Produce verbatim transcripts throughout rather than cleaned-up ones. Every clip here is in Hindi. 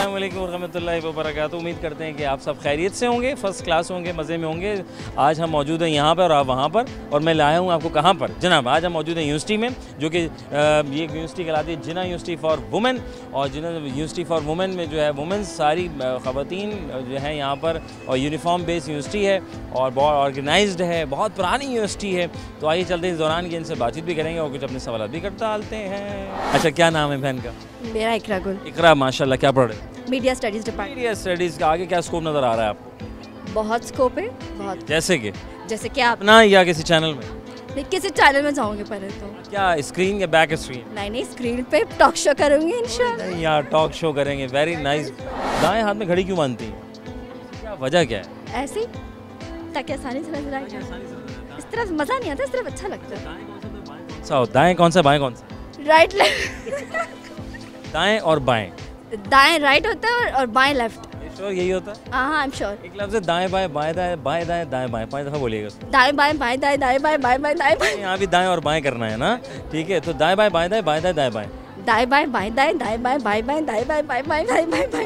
अस्सलाम वालेकुम रहमतुल्लाहि व बरकातहू। उम्मीद करते हैं कि आप सब खैरियत से होंगे, फ़र्स्ट क्लास होंगे, मज़े में होंगे। आज हम मौजूद हैं यहाँ पर और आप वहाँ पर, और मैं लाया हूँ आपको कहाँ पर जनाब। आज हम मौजूद हैं यूनिवर्सिटी में, जो कि ये यूनिवर्सिटी कहलाती है जिन्ना यूनिवर्सिटी फॉर वुमेन। और जिन्ना यूनिवर्सिटी फॉर वुमेन में जो है वुमेंस सारी ख़वातीन जो हैं यहाँ पर, और यूनिफॉर्म बेस्ड यूनिवर्सिटी है और बहुत ऑर्गेनाइज्ड है, बहुत पुरानी यूनिवर्सिटी है। तो आइए चलते हैं इस दौरान की इनसे बातचीत भी करेंगे और कुछ अपने सवाल भी करता आते हैं। अच्छा, क्या नाम है बहन का? मेरा इकरा गुल। इकरा, माशाल्लाह, क्या पढ़ रहे हैं? Media studies department. Media studies का आगे क्या स्कोप नज़र आ रहा है आपको? बहुत स्कोप है, बहुत। जैसे कि जैसे कि आप अपना या किसी चैनल में? नहीं, किसी चैनल में जाऊंगी पहले तो। क्या स्क्रीन या बैक स्क्रीन? नहीं नहीं, स्क्रीन पे टॉक शो करूंगी इंशाल्लाह। नहीं यार, टॉक शो करेंगे, वेरी नाइस। दाएं हाथ में घड़ी क्यों बांधती हैं? क्या वजह क्या है? ऐसे ही, ताकि आसानी से नजर आए। इस तरह मज़ा नहीं आता, इस तरफ अच्छा लगता है। सा दाएं कौन सा, बाएं कौन सा? Right left. दाएं और बाएं? दाएं राइट होता है और बाएं लेफ्ट। श्योर यही होता है? हाँ, आई एम श्योर। एक लफ्ज़ है दाएं बाएं, बाएं दाएं, बाएं दाएं, दाएं बाएं, पांच दफ़ा बोलिएगा। दाएं बाएं, बाएं दाएं, दाएं बाएं, बाएं बाएं, दाएं बाएं। यहाँ भी दाएं और बाएं करना है ना, ठीक है। तो दाएं बाएं, बाएं दाएं, बाएं दाएं, दाएं बाएं, दाएं बाएं, बाएं दाएं, दाएं बाएं, बाएं बाएं, दाएं बाएं, बाएं बाएं, दाएं बाएं, बाएं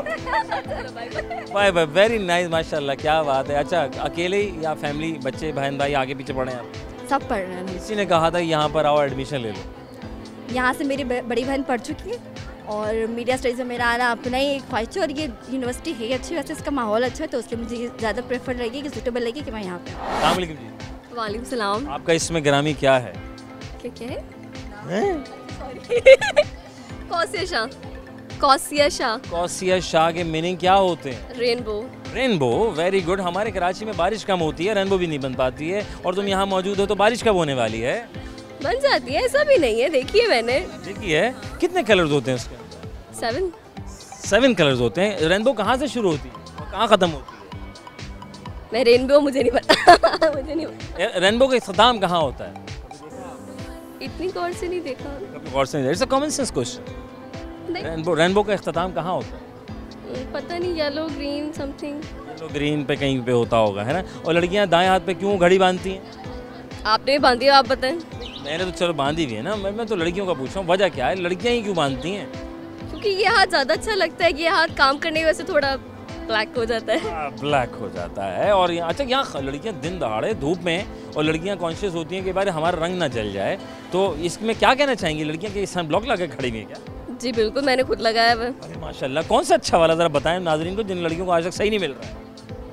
बाय बाय। वेरी नाइस, माशाल्लाह, क्या बात है। अच्छा, अकेले ही या फैमिली, बच्चे, बहन भाई आगे पीछे पढ़े हैं आप? सब पढ़ रहे हैं। किसी ने कहा था यहाँ पर आओ एडमिशन ले लो। यहाँ से मेरी बड़ी बहन पढ़ चुकी है और मीडिया स्टडीज़ में मेरा आना अपना ही एक ख्वाहिश है। और ये यूनिवर्सिटी है अच्छी, वैसे इसका माहौल अच्छा है, तो उसके मुझे ज़्यादा प्रेफर रहेगी कि सूटेबल लगी कि मैं यहाँ पे। अस्सलाम वालेकुम जी। वालेकुम सलाम। आपका इसमें ग्रामी क्या है? क्या क्या है? हैं? कौसिया शाह। कौसिया शाह। कौसिया शाह के मीनिंग क्या होते हैं? रेनबो। Rainbow, very good. हमारे कराची में बारिश कम होती है, रेनबो भी नहीं बन पाती है, और तुम यहाँ मौजूद हो तो बारिश कब होने वाली है? बन जाती है, ऐसा भी नहीं है, देखिए मैंने। देखिए, कितने कलर्स होते हैं उसके? सेवन। सेवन कलर्स होते हैं। रेनबो कहाँ से शुरू होती है और कहाँ ख़त्म होती है? मैं रेनबो मुझे नहीं पता। मुझे नहीं पता। रेनबो का इख्तिताम कहाँ होता है? इतनी गौर से नहीं देखा। कभी गौर से नहीं। It's a common sense question. Rainbow rainbow का इख्तिताम कहाँ होता है? पता नहीं, yellow green something. Yellow green पे कहीं पे होता होगा, है ना। और लड़कियाँ दाएं हाथ पे क्यों घड़ी बांधती हैं? आपने भी बांधी है, आप बताएं। मैंने तो चलो बांधी हुई है ना, मैं मैं तो लड़कियों का पूछ रहा हूँ, वजह क्या है, लड़कियाँ ही क्यों बांधती हैं? क्योंकि ये हाथ ज़्यादा अच्छा लगता है। ये हाथ काम करने की वजह से थोड़ा ब्लैक हो जाता है। ब्लैक हो जाता है। और यहाँ अच्छा, यहाँ लड़कियाँ दिन दहाड़े धूप में, और लड़कियाँ कॉन्शियस होती हैं कि बारे हमारा रंग ना जल जाए, तो इसमें क्या कहना चाहेंगी लड़कियाँ कि सन ब्लॉक लगा खड़ी हुई है क्या? जी बिल्कुल, मैंने खुद लगाया हुआ। अरे माशाल्लाह, कौन सा अच्छा वाला ज़रा बताएं नाजरीन को, जिन लड़कियों को आज तक सही नहीं मिल रहा है।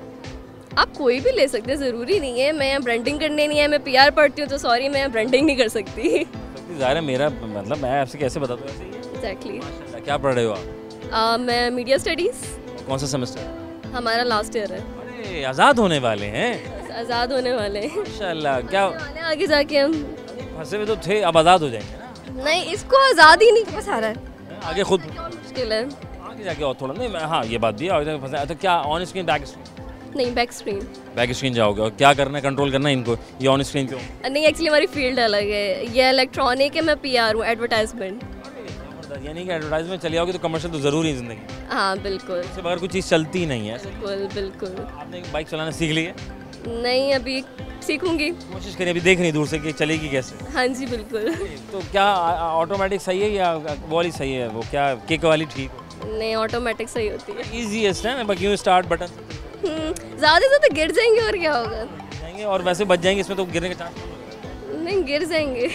आप कोई भी ले सकते हैं, ज़रूरी नहीं है। मैं यहाँ ब्रांडिंग करने नहीं है, मैं पीआर पढ़ती हूँ, तो सॉरी मैं यहाँ ब्रांडिंग नहीं कर सकती। ज़ाहिर है, मेरा मतलब मैं आपसे कैसे बता दूँ ऐसे ही है। एग्जैक्टली। क्या पढ़ रहे हो आप? Uh, मैं मीडिया स्टडीज़। कौन सा सेमेस्टर? हमारा लास्ट ईयर है। अरे आज़ाद होने वाले हैं। आज़ाद होने वाले हैं माशाल्लाह। क्या आगे जाके हम फंसे हुए तो थे, अब आज़ाद हो जाएंगे ना? नहीं, इसको आज़ाद ही नहीं बस आ रहा है। आगे खुद मुश्किल है आगे जाके, और थोड़ा नहीं मैं, हाँ ये बात भी है, आगे जाके फंसे। तो क्या ऑन स्क्रीन बैक स्क्रीन? नहीं, बैक स्क्रीन। बैक स्क्रीन जाओगे, और क्या करना है, कंट्रोल करना है इनको, ये ऑन स्क्रीन क्यों? नहीं, एक्चुअली हमारी फील्ड अलग है, ये इलेक्ट्रॉनिक है, मैं पीआर हूँ, एडवर्टाइजमेंट। यानी कि एडवर्टाइजमेंट चली जाओगे तो कमर्शियल तो ज़रूरी है ज़िंदगी। हाँ बिल्कुल, इससे बगैर कोई चीज़ चलती ही नहीं है। बिल्कुल बिल्कुल। आपने बाइक चलाना सीख ली है? नहीं, अभी सीखूंगी। कोशिश करिए, अभी देख रही दूर से कि चलेगी कैसे। हाँ जी बिल्कुल। तो क्या ऑटोमेटिक सही है या वो वाली सही है, वो क्या किक वाली ठीक है? नहीं, ऑटोमेटिक सही होती है। ईजीएस्ट है ना, क्यों स्टार्ट बटन। ज़्यादा से ज़्यादा गिर जाएंगे और क्या होगा। जाएंगे और वैसे बच जाएंगे, इसमें तो गिरने का चांस नहीं, गिर जाएंगे।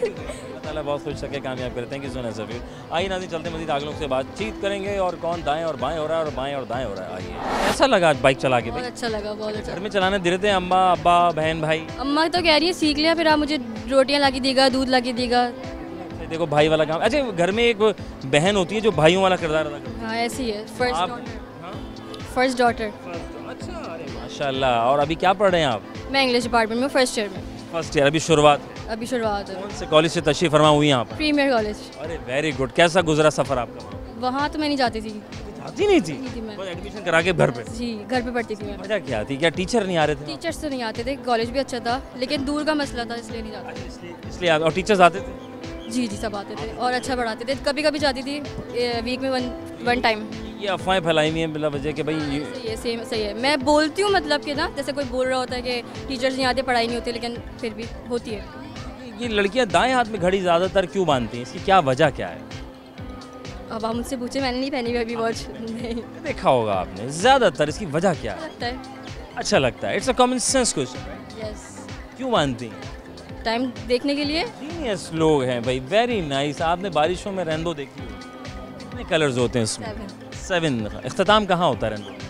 अल्लाह बहुत खुश सके, कामयाब करते हैं कि सुना सभी। आइए नाज़रीन, चलते मज़ीद आगे लोग से बातचीत करेंगे, और कौन दाएं और बाएं हो रहा है और बाएं और दाएं हो रहा है। आइए, कैसा लगा बाइक चला के? बहुत अच्छा लगा, बहुत अच्छा। घर में चलाना दे रहे थे अम्मा अब्बा बहन भाई? अम्मा तो कह रही है सीख लिया, फिर आप मुझे रोटियां ला के देगा, दूध ला के देगा। देखो भाई वाला काम। अच्छा, घर में एक बहन होती है जो भाइयों वाला किरदार अदा करती है। हाँ ऐसी है, फर्स्ट आप? डॉटर। First daughter. अच्छा, अरे माशाल्लाह। और अभी क्या पढ़ रहे हैं आप? मैं इंग्लिश डिपार्टमेंट में फर्स्ट ईयर में। फर्स्ट ईयर, अभी शुरुआत है। अभी शुरुआत है। कौन से कॉलेज से तशरीफ फरमा हुई यहाँ पर? Premier college. अरे वेरी गुड। कैसा गुजरा सफ़र आपका? वहाँ तो मैं नहीं जाती थी। जाती नहीं थी? नहीं थी मैं। बस एडमिशन करा के घर पे? जी, घर पे पढ़ती थी मैं। वजह क्या थी, क्या टीचर नहीं आ रहे थे? टीचर्स तो नहीं आते थे, कॉलेज भी अच्छा था, लेकिन दूर का मसला था इसलिए नहीं जाते। इसलिए इसलिए और टीचर्स आते थे? जी जी, सब आते थे और अच्छा पढ़ाते थे। कभी कभी जाती थी वीक में वन वन टाइम। ये अफवाहें फैलाई हुई हैं बिला वजह कि भाई ये सही है, सेम सही है। मैं बोलती हूँ मतलब कि ना, जैसे कोई बोल रहा होता है कि टीचर्स नहीं आते, पढ़ाई नहीं होती, लेकिन फिर भी होती है। ये लड़कियां दाएं हाथ में घड़ी ज़्यादातर क्यों बांधती हैं, इसकी क्या वजह क्या है? अब आप मुझसे पूछे, मैंने नहीं पहनी अभी वॉच। नहीं देखा होगा आपने ज़्यादातर, इसकी वजह क्या है? लगता है। अच्छा लगता है, it's a common sense question. Yes, क्यों मानती हैं? टाइम देखने के लिए। जीनियस लोग हैं भाई, वेरी नाइस। आपने बारिशों में रेनबो देखी हो? कितने कलर्स होते हैं उसमें? सेवन। सेवन। इख्तिताम कहाँ होता है रेनबो?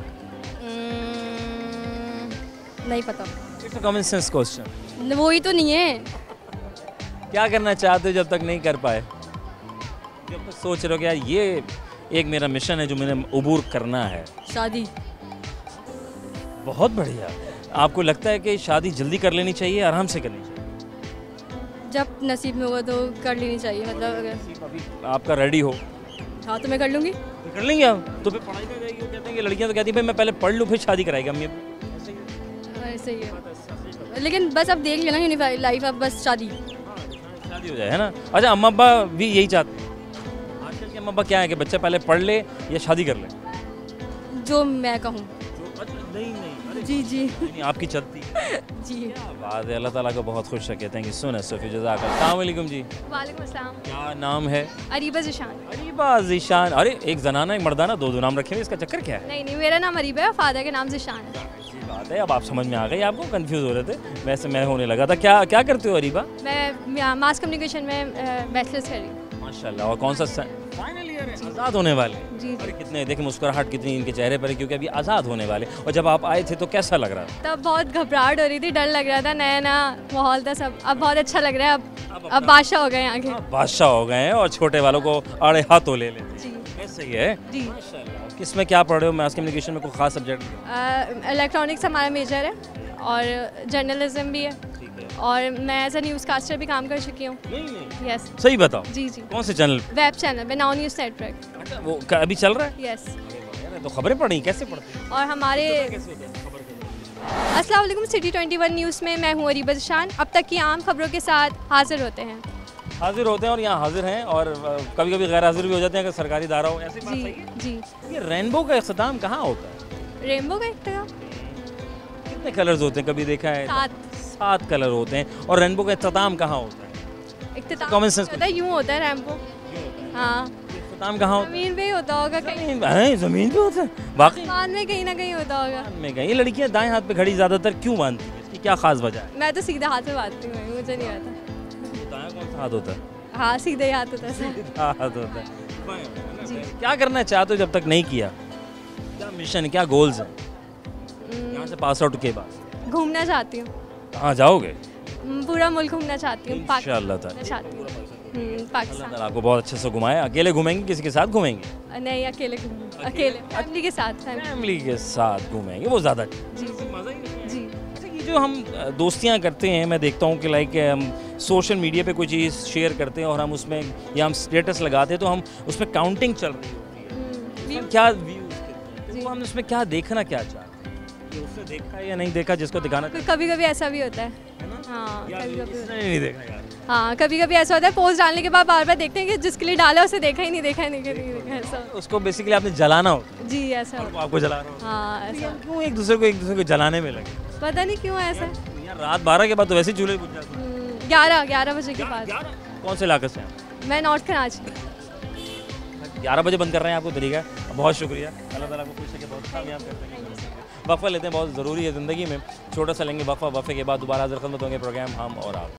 नहीं पता। It's a common sense question. वही तो नहीं है। क्या करना चाहते हो जब तक नहीं कर पाए? जब तक सोच रहे हो कि यार ये एक मेरा मिशन है जो मैंने अबूर करना है। शादी। बहुत बढ़िया। आपको लगता है कि शादी जल्दी कर लेनी चाहिए, आराम से करनी चाहिए? जब नसीब में होगा तो कर लेनी चाहिए, मतलब अगर अभी आपका रेडी हो हाँ तो मैं कर लूँगी। तो कर लेंगे आप। तो फिर पढ़ाई कर जाएगी। वो कहते हैं कि लड़कियां तो कहती हैं भाई मैं पहले पढ़ लूँ फिर शादी कराएगी अम्मी। ऐसे ही है। ऐसे ही है, लेकिन बस अब देख लेना यूनिफाइड लाइफ, अब बस शादी शादी हो जाए, है ना? अच्छा, अम्मा अब्बा भी यही चाहते हैं? आजकल के अम्मा अब्बा क्या है कि बच्चा पहले पढ़ ले या शादी कर ले? जो मैं कहूँ। नहीं नहीं, जी जी नहीं आपकी चलती जी। क्या बात है। अल्लाह ताला को बहुत खुश रखे। Thank you so much Sophie, जज़ाकल्लाह। अस्सलाम वालेकुम जी। वालेकुम अस्सलाम। क्या नाम है? अरीबा ज़िशान। अरीबा ज़िशान। अरे एक जनाना एक मर्दाना, दो दो नाम रखे हुए, इसका चक्कर क्या है? नहीं नहीं, मेरा नाम अरीबा है, फादर का नाम ज़िशान है। अच्छी बात है, अब आप समझ में आ गई। आपको कंफ्यूज हो रहे थे, वैसे मैं होने लगा था। क्या क्या करते हो अरीबा? मैं मास कम्युनिकेशन में बैचलर्स कर रही हूँ। माशाल्लाह। और कौन सा फाइनल ईयर है? आज़ाद होने वाले? जी अरे कितने देखे मुस्कुराहट कितनी इनके चेहरे पर है, क्योंकि अभी आज़ाद होने वाले। और जब आप आए थे तो कैसा लग रहा था? तब बहुत घबराहट हो रही थी, डर लग रहा था, नया नया माहौल था सब। अब बहुत अच्छा लग रहा है। अब अब अब अपना- बादशाह हो गए यहाँ के। आप बादशाह हो गए हैं और छोटे वालों को आड़े हाथों ले लेते जी हैं। ऐसे ही है जी। माशाल्लाह। किस में क्या पढ़ रहे हो? मास कम्युनिकेशन में कोई खास सब्जेक्ट? इलेक्ट्रॉनिक्स हमारा मेजर है और जर्नलिज्म भी है, ठीक है। और मैं एज अ न्यूज़ कास्टर भी काम कर चुकी हूँ। नहीं नहीं, यस सही बताओ। जी जी। कौन से चैनल? वेब चैनल पे नाउ न्यूज़ नेटवर्क। अच्छा, वो क- अभी चल रहा है? यस। यार, तो खबरें पढ़ी कैसे पढ़ते हैं? और हमारे कैसे होता है खबर के? अस्सलाम वालेकुम, सिटी ट्वेंटी वन न्यूज़ में मैं हूँ अरीबा ज़िशान। अब तक की आम खबरों के साथ हाजिर होते हैं। हाजिर होते हैं और यहाँ हाजिर हैं, और कभी कभी गैर हाजिर भी हो जाते हैं अगर सरकारी इदारा हो। ऐसी बात जी सही है? जी। ये रेनबो का इख्तिताम कहाँ होता है? रेनबो का एक तरह कितने कलर्स होते हैं कभी देखा है? सात सात कलर होते हैं। और रेनबो का इख्तिताम कहाँ होता है? इख्तिताम Common sense होता है, यूँ होता है रेनबो। हाँ, इख्तिताम कहाँ होता ज़मीन पे ही होता होगा कहीं, है? हैं, जमीन पे होता है वाकई? आसमान में कहीं ना कहीं होता होगा। में गई। ये लड़कियां दाएं हाथ पे घड़ी ज्यादातर क्यों बांधती हैं? इसकी क्या खास वजह है? मैं तो सीधा हाथ से बांधती हूँ, मुझे नहीं आता। दाएं कौन सा हाथ होता है? हाँ, सीधे ही हाथ होता है सर। सीधा हाथ होता है। जी। क्या करना चाहते हो जब तक नहीं किया? क्या मिशन, क्या गोल्स हैं यहाँ से पास आउट के बाद? घूमना चाहती हूँ, कहाँ जाओगे? हम्म, पूरा मुल्क घूमना चाहती हूँ। इंशाअल्लाह पाकिस्तान ताला। चाहती हूँ। हम्म, अल्लाह पाकिस्तान। ताला आपको बहुत अच्छे से घुमाए। अकेले घूमेंगे किसी के साथ घूमेंगे? नहीं, अकेले घूमूंगी, अकेले फैमिली के साथ। फैमिली। फैमिली के साथ घूमेंगे, वो ज़्यादा जी जी जी। अच्छा, ये जो हम अ, दोस्तियाँ करते हैं, मैं देखता हूँ कि लाइक हम सोशल मीडिया पे कोई चीज़ शेयर करते हैं और हम उसमें या हम स्टेटस लगाते हैं तो हम उसमें काउंटिंग चल रही होती है। हम्म, उसमें क्या व्यूज़ कितने हैं? जी। तो हम उसमें क्या देखना क्या चाहते हैं? कि उसने देखा है या नहीं देखा जिसको दिखाना चाहते कभी कभी ऐसा भी होता है। हैं, है ना? हाँ, यार, कभी कभी इसने नहीं देखा यार। हाँ, कभी कभी ऐसा होता है, पोस्ट डालने के बाद बार बार देखते हैं कि जिसके लिए डाला उसे देखा ही नहीं, देखा ही नहीं, नहीं देखा, ऐसा। उसको बेसिकली आपने जलाना होता जी ऐसा है, होता वो आपको जला रहा होता है। हाँ है। ऐसा। यार, क्यों एक दूसरे को एक दूसरे को जलाने में लगे? पता नहीं क्यों ऐसा। यार रात बारह के बाद तो वैसे ही चूल्हे बुझ जाते हैं। हम्म, ग्यारह ग्यारह बजे के बाद। कौन से इलाके से हैं? मैं नॉर्थ कराची। ग्यारह बजे बंद कर रहे हैं, आपको तरीका है। बहुत शुक्रिया, अल्लाह ताला आपको खुश रखे, बहुत कामयाब करते हैं। वक्फा लेते हैं, बहुत ज़रूरी है ज़िंदगी में। छोटा सा लेंगे वक्फा, वक्फे के बाद दोबारा हाजिर खिदमत होंगे। प्रोग्राम हम और आप।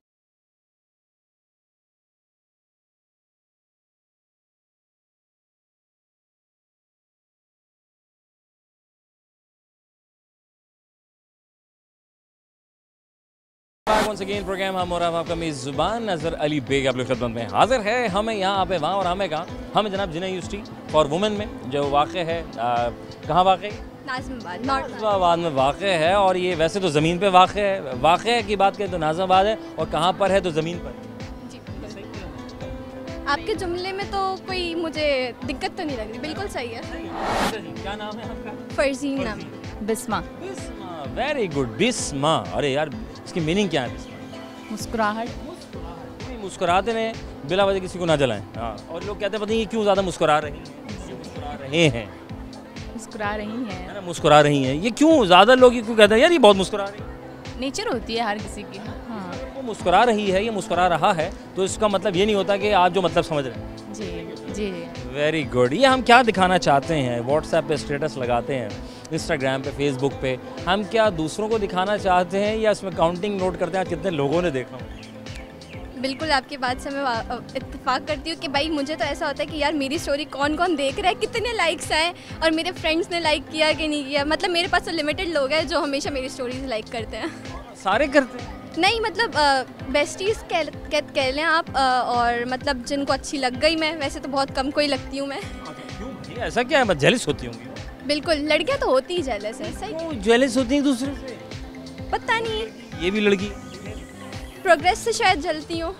once again प्रोग्राम हम और आप, आपका मेज़बान नज़र अली बेग आपकी खिदमत में हाजिर है। हमें यहाँ पे वहाँ और हमें कहाँ? हमें जनाब जिना यूनिवर्सिटी फॉर वुमेन में जो वाक़ है, आ, कहाँ वाक़ है? नाज़िमाबाद, नॉर्थ नाज़िमाबाद में वाक़ है। और ये वैसे तो ज़मीन पे वाक़ है। वाक़ की बात करें तो नाज़िमाबाद है, और कहाँ पर है तो ज़मीन पर। जी। आपके जुमले में तो कोई मुझे दिक्कत तो नहीं लग रही, बिल्कुल सही है। क्या नाम है आपका? फरजीन नाम। बिस्मा। Bisma, very good. बिस्मा, अरे यार इसकी मीनिंग क्या है? बिस्मा मुस्कुराहट। नहीं, मुस्कुराते रहे, बिला वजह किसी को ना जलाएं। हाँ, और लोग कहते हैं पता नहीं ये क्यों ज़्यादा मुस्कुरा रही हैं, ये मुस्कुरा रहे हैं, मुस्कुरा रही हैं। है ना, मुस्कुरा रही हैं। ये क्यों ज़्यादा लोग ये क्यों कहते हैं यार ये बहुत मुस्कुरा रही है? नेचर होती है हर किसी की। हाँ वो मुस्कुरा रही है, ये मुस्कुरा रहा है, तो इसका मतलब ये नहीं होता कि आप जो मतलब समझ रहे हैं। जी जी। Very good. ये हम क्या दिखाना चाहते हैं? व्हाट्सएप पे स्टेटस लगाते हैं, इंस्टाग्राम पे, फेसबुक पे, हम क्या दूसरों को दिखाना चाहते हैं या इसमें काउंटिंग नोट करते हैं कितने लोगों ने देखा? बिल्कुल आपकी बात से मैं इत्तेफाक करती हूँ कि भाई मुझे तो ऐसा होता है कि यार मेरी स्टोरी कौन कौन देख रहा है, कितने लाइक्स आए और मेरे फ्रेंड्स ने लाइक किया कि नहीं किया। मतलब मेरे पास तो लिमिटेड लोग हैं जो हमेशा मेरी स्टोरीज लाइक करते हैं। सारे करते हैं? नहीं, मतलब बेस्टीज़ कह कह कह लें आप, आ, और मतलब जिनको अच्छी लग गई मैं, वैसे तो बहुत कम को ही लगती हूँ मैं। क्यों? ऐसा क्या है? मैं जेलस होती होंगी? बिल्कुल, लड़कियाँ तो होती ही जेलस है। सही, जेलस होती हैं दूसरे से? पता नहीं, ये भी लड़की प्रोग्रेस से शायद जलती हूँ।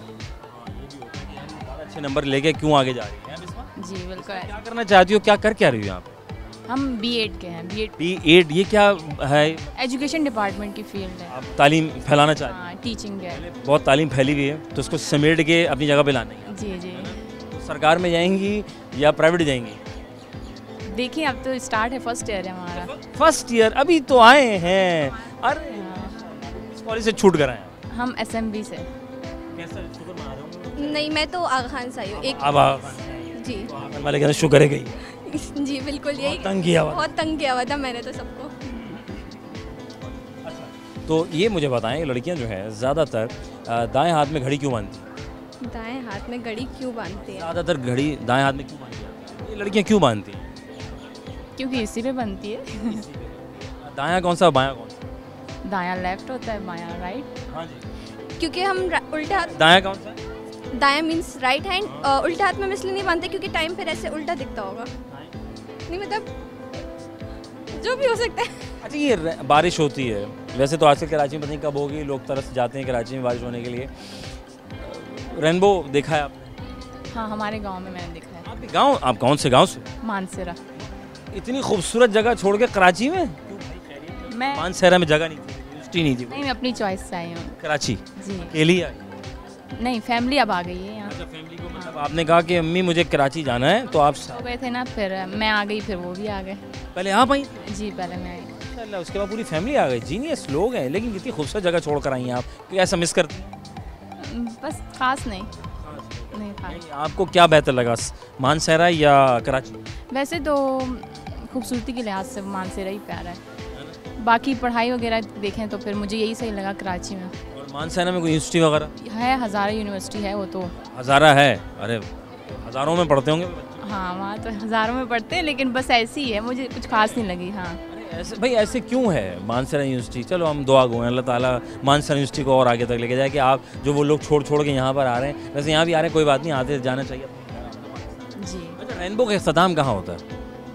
अच्छे नंबर लेके क्यों आगे जा रही हैं? जी बिल्कुल। क्या करना चाहती हो, क्या कर क्या रही हो यहाँ पे? हम बी एड के हैं। बी एड बी एड ये क्या है? एजुकेशन डिपार्टमेंट की फील्ड है। आप तालीम फैलाना चाहते हैं? हाँ, टीचिंग है। बहुत तालीम फैली हुई है तो उसको समेट के अपनी जगह पे लाना है। जी जी। तो सरकार में जाएंगी या प्राइवेट जाएंगी? देखिए अब तो स्टार्ट है, फर्स्ट ईयर है हमारा। फर्स्ट ईयर अभी तो आए हैं। अरे इस कॉलेज से छूट कर आए हैं? हम एस एम बी से। कैसा शुक्र मना रहे हो? नहीं, मैं तो आगा खान से आई हूँ। एक अब आप जी वाले कहते शुक्र है गई। जी बिल्कुल, यही तंग किया हुआ। बहुत तंग किया हुआ था मैंने तो सबको। तो ये मुझे बताएं, लड़कियां जो है ज़्यादातर दाएं हाथ में घड़ी क्यों बांधती हैं? दाएं हाथ में घड़ी क्यों बांधते हैं? ज़्यादातर घड़ी दाएं हाथ में क्यों बांधती हैं? ये लड़कियां क्यों बांधती हैं? क्योंकि इसी पे बनती है। दायां कौन सा, बायां कौन सा? दायां लेफ्ट होता है, बायां राइट। हाँ जी। क्योंकि हम रा- उल्टा हाथ, दायां कौन सा? दायां मीन्स राइट हैंड, उल्टा हाथ में हम इसलिए नहीं बांधते क्योंकि टाइम फिर ऐसे उल्टा दिखता होगा। नहीं मतलब जो भी हो सकता है। अच्छा, ये र- बारिश होती है, वैसे तो आजकल कराची में पता नहीं कब होगी, लोग तरस जाते हैं कराची में बारिश होने के लिए। रेनबो देखा है आपने? हाँ, हमारे गांव में मैंने देखा है। आपके गांव? आप कौन से गांव से? मानसेरा। इतनी खूबसूरत जगह छोड़ के कराची में? मैं मानसेरा में जगह नहीं थी, यूनिवर्सिटी नहीं थी? नहीं, मैं अपनी चॉइस से आई हूँ। कराची जी अकेली आई? नहीं, फैमिली अब आ गई है यहाँ। अच्छा, फैमिली को मतलब आपने कहा कि अम्मी मुझे कराची जाना है तो आप हो गए थे ना, फिर मैं आ गई, फिर वो भी आ गए। पहले आप आई? जी पहले मैं आई। माशाल्लाह, उसके बाद पूरी फैमिली आ गई। जीनियस लोग हैं, लेकिन कितनी खूबसूरत जगह छोड़ कर आई हैं आप, कि ऐसा मिस करती हैं? बस खास नहीं नहीं खास। नहीं, आपको क्या बेहतर लगा, मानसेरा या कराची? वैसे तो खूबसूरती के लिहाज से मानसेरा ही प्यारा है। बाकी पढ़ाई वगैरह देखें तो फिर मुझे यही सही लगा कराची में। और मानसेरा में कोई यूनिवर्सिटी वगैरह है, हज़ारा यूनिवर्सिटी है वो तो। हज़ारा है? अरे हज़ारों में पढ़ते होंगे बच्चे। हाँ, वहाँ तो हज़ारों में पढ़ते हैं, लेकिन बस ऐसी ही है, मुझे कुछ खास नहीं लगी। हाँ, अरे ऐसे भाई, ऐसे क्यों है मानसेरा यूनिवर्सिटी? चलो हम दुआ गो हैं अल्लाह ताला मानसेरा यूनिवर्सिटी को और आगे तक लेके जाए कि आप जो वो लोग छोड़ छोड़ के यहाँ पर आ रहे हैं, वैसे यहाँ भी आ रहे हैं, कोई बात नहीं, आते जाना चाहिए। जी। अच्छा, रेनबो का इख्तिताम कहाँ होता है?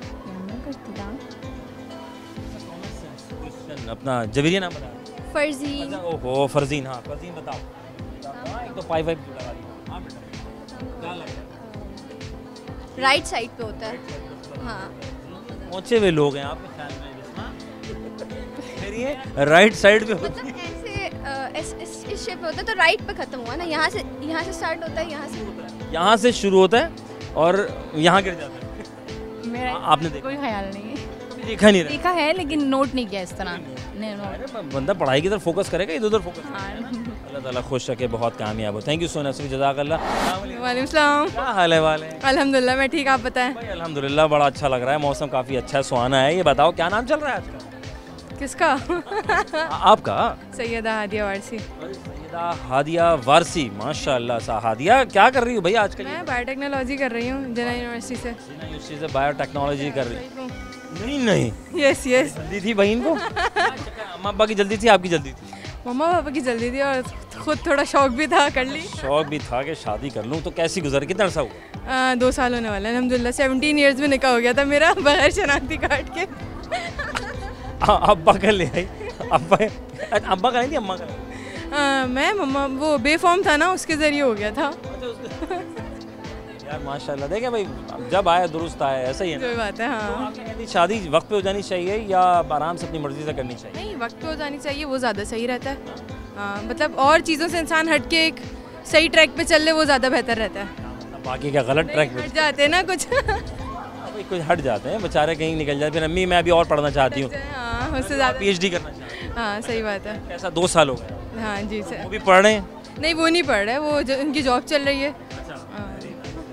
अपना जवेरिया नाम बता। फर्जी अच्छा, ओहो फरजीन। हाँ फरजीन बताओ। हाँ, एक तो पाइप वाइप लगा रही है। हाँ बेटा, क्या लग रहा है? राइट साइड पे होता है। हाँ, पहुंचे हुए लोग हैं आपके ख्याल में? फिर ये राइट साइड पे होती है? मतलब ऐसे अ, इस इस इस शेप पे होता है तो राइट पे खत्म हुआ ना, यहाँ से यहाँ से स्टार्ट होता है, यहाँ से यहाँ से शुरू होता है और यहाँ गिर जाता है। मेरा आपने देखा? कोई ख्याल नहीं है। कभी देखा नहीं रहा? देखा है लेकिन नोट नहीं किया इस तरह। नहीं नोट। अरे बंदा पढ़ाई की तरफ फोकस करेगा, इधर उधर फोकस। हाँ। अल्लाह ताला खुश रखे, बहुत कामयाब हो। थैंक यू सो मच, जज़ाकल्लाह। वालेकुम सलाम। क्या हाल है वाले? अल्हम्दुलिल्लाह मैं ठीक, आप बताएं? भाई अल्हम्दुलिल्लाह बड़ा अच्छा लग रहा है, मौसम काफ़ी अच्छा है, सुहाना है। ये बताओ क्या नाम चल रहा है आजकल? किसका? आ- आपका? सैयदा हादिया वारसी। सैयदा हादिया वारसी, माशाल्लाह। सा हादिया क्या कर रही हो भैया आजकल? मैं बायोटेक्नोलॉजी कर रही हूँ जिना यूनिवर्सिटी से। जिना यूनिवर्सिटी से बायोटेक्नोलॉजी कर रही हो? नहीं नहीं, यस यस। जल्दी थी बहन को? अम्मा अब्बा की जल्दी थी, आपकी जल्दी थी? मम्मा पापा की जल्दी थी और खुद थोड़ा शौक भी था, कर ली। शौक भी था कि शादी कर लूँ, तो कैसी गुजर, कितना अर्सा हुआ? आ, दो साल होने वाला है अल्हम्दुलिल्लाह। सेवनटीन ईयर्स में निकाह हो गया था मेरा, बगैर शनाख्ती कार्ड के। हाँ, अब्बा का ले आई? अब्बा अब्बा का नहीं थी, अम्मा का? आ, मैं मम्मा वो बेफॉर्म था ना, उसके ज़रिए हो गया था। यार माशाल्लाह, देखें भाई, जब आया दुरुस्त आया, ऐसा ही है ना? जो बात है। हाँ, आपकी कहती शादी वक्त पे हो जानी चाहिए या आराम से अपनी मर्जी से करनी चाहिए? नहीं वक्त पे हो जानी चाहिए, वो ज़्यादा सही रहता है। हाँ, मतलब और चीज़ों से इंसान हट के एक सही ट्रैक पे चल ले, वो ज़्यादा बेहतर रहता है। बाकी क्या गलत ट्रैक पे हट जाते हैं ना कुछ। भाई कुछ हट जाते हैं बेचारे, कहीं निकल जाते हैं। फिर अम्मी मैं अभी और पढ़ना चाहती हूँ, हाँ, उससे ज़्यादा। पीएचडी करना चाहती हूँ। हाँ सही बात है। ऐसा दो साल हो गए? हाँ जी वो सर। भी पढ़ रहे हैं? नहीं वो नहीं पढ़ रहा है, वो जो उनकी जॉब चल रही है। हाँ। तो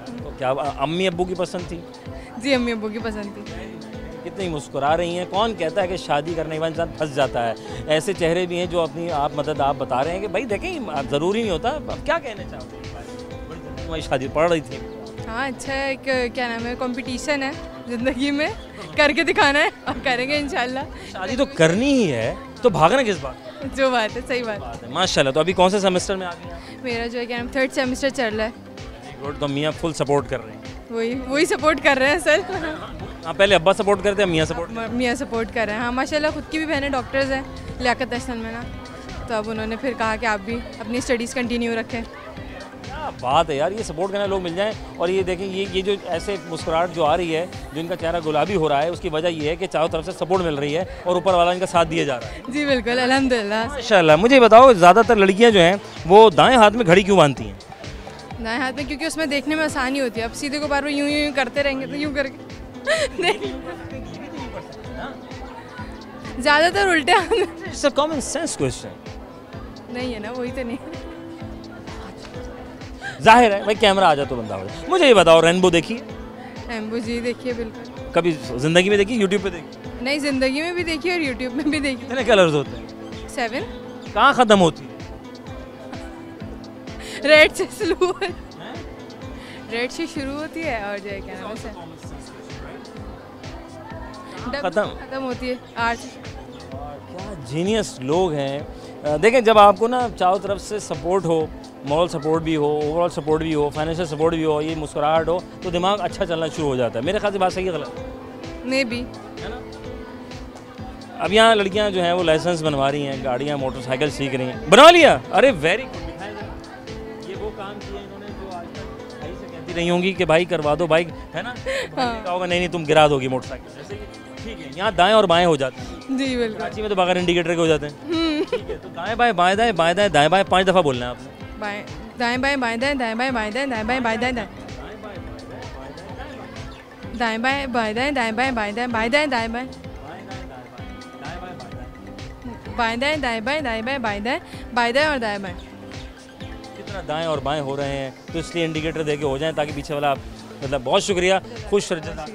क्या अम्मी अब्बू की पसंद थी? जी अम्मी अब्बू की पसंद थी। कितनी मुस्कुरा रही हैं। कौन कहता है कि शादी करने के बाद इंसान फंस जाता है? ऐसे चेहरे भी हैं जो अपनी आप मतलब आप बता रहे हैं कि भाई देखें ज़रूरी नहीं होता। अब क्या कहना चाहते हैं? तुम्हारी शादी पड़ रही थी। हाँ अच्छा है, एक क्या नाम है, कंपटीशन है ज़िंदगी में, करके दिखाना है और करेंगे इंशाल्लाह। शादी तो करनी ही है, तो भागना किस बात? जो बात है सही बात बात है माशाल्लाह। तो अभी कौन से सेमेस्टर में आ गए हैं? मेरा जो है क्या नाम थर्ड सेमेस्टर चल रहा है। गुड। तो मियाँ फुल सपोर्ट कर रहे हैं? वही वही सपोर्ट कर रहे हैं सर। हाँ पहले अब्बा सपोर्ट करते हैं, मियाँ सपोर्ट? मियाँ सपोर्ट कर रहे हैं हाँ माशाल्लाह। खुद की भी बहनें डॉक्टर्स हैं लियाकत अहसन में ना, तो अब उन्होंने फिर कहा कि आप भी अपनी स्टडीज़ कंटिन्यू रखें। क्या बात है यार, ये सपोर्ट करने लोग मिल जाएं। और ये देखें ये ये जो ऐसे मुस्कुराहट जो आ रही है, जो इनका चेहरा गुलाबी हो रहा है, उसकी वजह ये है कि चारों तरफ से सपोर्ट मिल रही है और ऊपर वाला इनका साथ दिया जा रहा है। जी बिल्कुल अल्हम्दुलिल्लाह। माशाल्लाह। मुझे बताओ ज़्यादातर लड़कियाँ जो हैं वो दाएँ हाथ में घड़ी क्यों बांधती हैं? दाएं हाथ में क्योंकि उसमें देखने में आसानी होती है। अब सीधे को बार बार यूं यूं करते रहेंगे तो यूं करके नहीं, ज़्यादातर उल्टे हाथ में it's a common sense question. नहीं है ना, वही तो नहीं। जाहिर है भाई कैमरा आ जाए तो बंदा हो जाए। मुझे ये बताओ रेनबो देखी? एम्बू जी देखिए बिल्कुल। कभी जिंदगी में देखी? यूट्यूब पे देखी? नहीं ज़िंदगी में भी देखी और यूट्यूब में भी देखी। कितने कलर्स होते हैं? सेवन। कहाँ ख़त्म होती है? रेड से शुरू रेड से शुरू होती है और जो है क्या नाम है खत्म खत्म होती है आठ। क्या जीनियस लोग हैं। देखें जब आपको ना चारों तरफ से सपोर्ट हो, मॉरल सपोर्ट भी हो, ओवरऑल सपोर्ट भी हो, फाइनेंशियल सपोर्ट भी हो, ये मुस्कुराहट हो, तो दिमाग अच्छा चलना शुरू हो जाता है। मेरे ख्याल से बात सही है गलत? मे बी है ना। अब यहाँ लड़कियाँ जो हैं वो लाइसेंस बनवा रही हैं, गाड़ियाँ मोटरसाइकिल सीख रही हैं। बनवा लिया? अरे वेरी गुड। ये वो काम किया इन्होंने जो आज तक भाई से कहती रही होंगी कि भाई करवा दो बाइक, है ना। कहा होगा नहीं नहीं तुम गिरा दोगी मोटरसाइकिल। जैसे ठीक है, यहाँ दाएं और बाएं हो जाते हैं। जी बिल्कुल। कराची में तो बगैर इंडिकेटर के हो जाते हैं। ठीक है, तो दाएं बाएं बाएं दाएं बाएं दाएं दाएं बाएं पांच दफ़ा बोलना है आपने। बाएं दाएं बाएं बाएं दाएं दाएं बाएं बाएं दाएं दाएं बाएं बाएं दाएं दाएं दाएं बाएं बाएं दाएं दाएं बाएं बाएं दाएं बाएं दाएं दाएं बाएं बाएं दाएं दाएं बाएं दाएं बाएं बाएं दाएं बाएं दाएं और दाएं बाएं। कितना दाएं और बाएं हो रहे हैं, तो इसलिए इंडिकेटर दे के हो जाएं ताकि पीछे वाला मतलब। बहुत शुक्रिया, खुश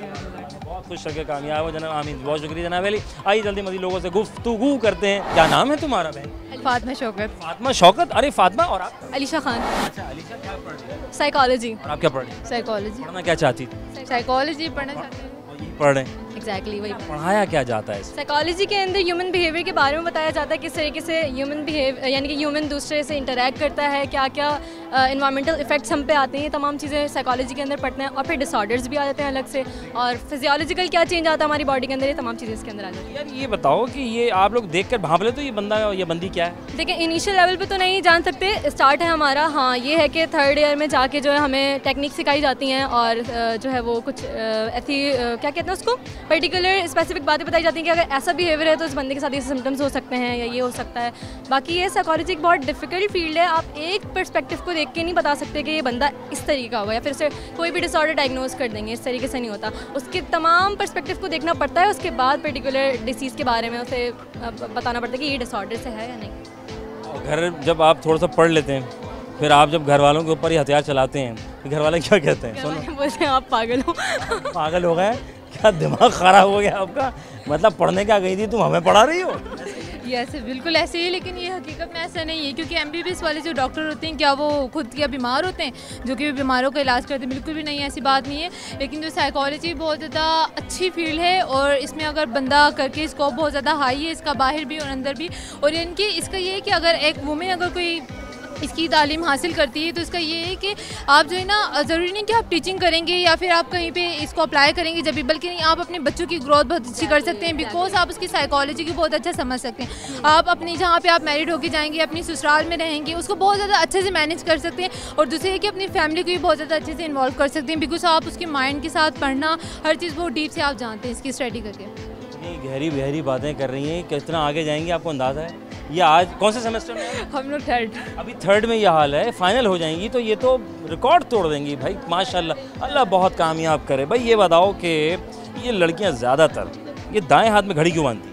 बहुत खुश रखे, कामयाब हो जनाब। आमीन। बहुत शुक्रिया जनाब अली। आइए जल्दी मज़ीद लोगों से गुफ्तगू करते हैं। क्या नाम है तुम्हारा बहन? फातिमा शौकत। फातिमा शौकत। अरे फातिमा, और आप? अलीशा खान। अच्छा अलीशा, क्या पढ़ रही है? साइकोलॉजी। और आप क्या पढ़ रही हैं? साइकोलॉजी। पढ़ना क्या चाहती थी? साइकोलॉजी पढ़ना चाहती हूँ। और यही पढ़ रहे हैं? एग्जैक्टली वही। पढ़ाया क्या जाता है? साइकोलॉजी के अंदर ह्यूमन बिहेवियर के बारे में बताया जाता है, किस तरीके से ह्यूमन बिहेव यानी कि ह्यूमन दूसरे से इंटरेक्ट करता है, क्या क्या इन्वायरमेंटल इफेक्ट्स हम पे आते हैं, तमाम चीज़ें साइकोलॉजी के अंदर पढ़ते हैं। और फिर डिसऑर्डर्स भी आ जाते हैं अलग से, और फिजियोलॉजिकल क्या चेंज आता है हमारी बॉडी के अंदर, ये तमाम चीज़ें इसके अंदर आ जाती हैं। यार ये बताओ कि ये आप लोग देख कर भाप ले तो ये बंदा या बंदी क्या है? देखिए इनिशियल लेवल पे तो नहीं जान सकते, स्टार्ट है हमारा। हाँ ये है कि थर्ड ईयर में जाके जो है हमें टेक्निक सिखाई जाती हैं, और जो है वो कुछ ऐसी क्या कहते हैं उसको, पर्टिकुलर स्पेसिफिक बातें बताई जाती हैं कि अगर ऐसा बिहेवियर है तो इस बंदे के साथ ये सिम्टम्स हो सकते हैं या ये हो सकता है। बाकी ये साइकोलॉजी एक बहुत डिफिकल्ट फील्ड है। आप एक पर्सपेक्टिव को देख के नहीं बता सकते कि ये बंदा इस तरीके का होगा, या फिर उसे कोई भी डिसऑर्डर डायग्नोज कर देंगे, इस तरीके से नहीं होता। उसके तमाम पर्सपेक्टिव को देखना पड़ता है, उसके बाद पर्टिकुलर डिसीज़ के बारे में उसे बताना पड़ता है कि ये डिसऑर्डर से है या नहीं। घर जब आप थोड़ा सा पढ़ लेते हैं, फिर आप जब घर वालों के ऊपर ये हथियार चलाते हैं, तो घर वाले क्या कहते हैं? सुनो बोलते हैं आप पागल हो। पागल हो गए? क्या दिमाग खराब हो गया आपका? मतलब पढ़ने क्या गई थी तुम, हमें पढ़ा रही हो? यस बिल्कुल ऐसे ही है, लेकिन ये हकीकत में ऐसा नहीं है, क्योंकि एमबीबीएस वाले जो डॉक्टर होते हैं क्या वो खुद क्या बीमार होते हैं जो कि बीमारों का इलाज करते हैं? बिल्कुल भी नहीं, ऐसी बात नहीं है। लेकिन जो साइकोलॉजी बहुत ज़्यादा अच्छी फील्ड है, और इसमें अगर बंदा करके स्कोप बहुत ज़्यादा हाई है इसका, बाहर भी और अंदर भी। और इनकी इसका ये है कि अगर एक वुमेन अगर कोई इसकी तालीम हासिल करती है तो इसका ये है कि आप जो है ना, ज़रूरी नहीं कि आप टीचिंग करेंगे या फिर आप कहीं पे इसको अप्लाई करेंगे जब भी, बल्कि नहीं, आप अपने बच्चों की ग्रोथ बहुत अच्छी कर सकते हैं, बिकॉज आप उसकी साइकोलॉजी की बहुत अच्छा समझ सकते हैं। आप अपनी जहाँ पे आप मैरिड होके जाएंगे, अपनी ससुराल में रहेंगे, उसको बहुत ज़्यादा अच्छे से मैनेज कर सकते हैं। और दूसरे है कि अपनी फैमिली को भी बहुत ज़्यादा अच्छे से इन्वॉल्व कर सकते हैं, बिकॉज आप उसके माइंड के साथ पढ़ना, हर चीज़ बहुत डीप से आप जानते हैं इसकी स्टडी करके। गहरी गहरी बातें कर रही हैं, कितना आगे जाएंगी आपको अंदाज़ा है? ये आज कौन से सेमेस्टर में? हम लोग थर्ड। अभी थर्ड में ये हाल है, फाइनल हो जाएंगी तो ये तो रिकॉर्ड तोड़ देंगी भाई, माशाल्लाह। अल्लाह बहुत कामयाब करे। भाई ये बताओ कि ये लड़कियां ज़्यादातर ये दाएं हाथ में घड़ी क्यों बांधती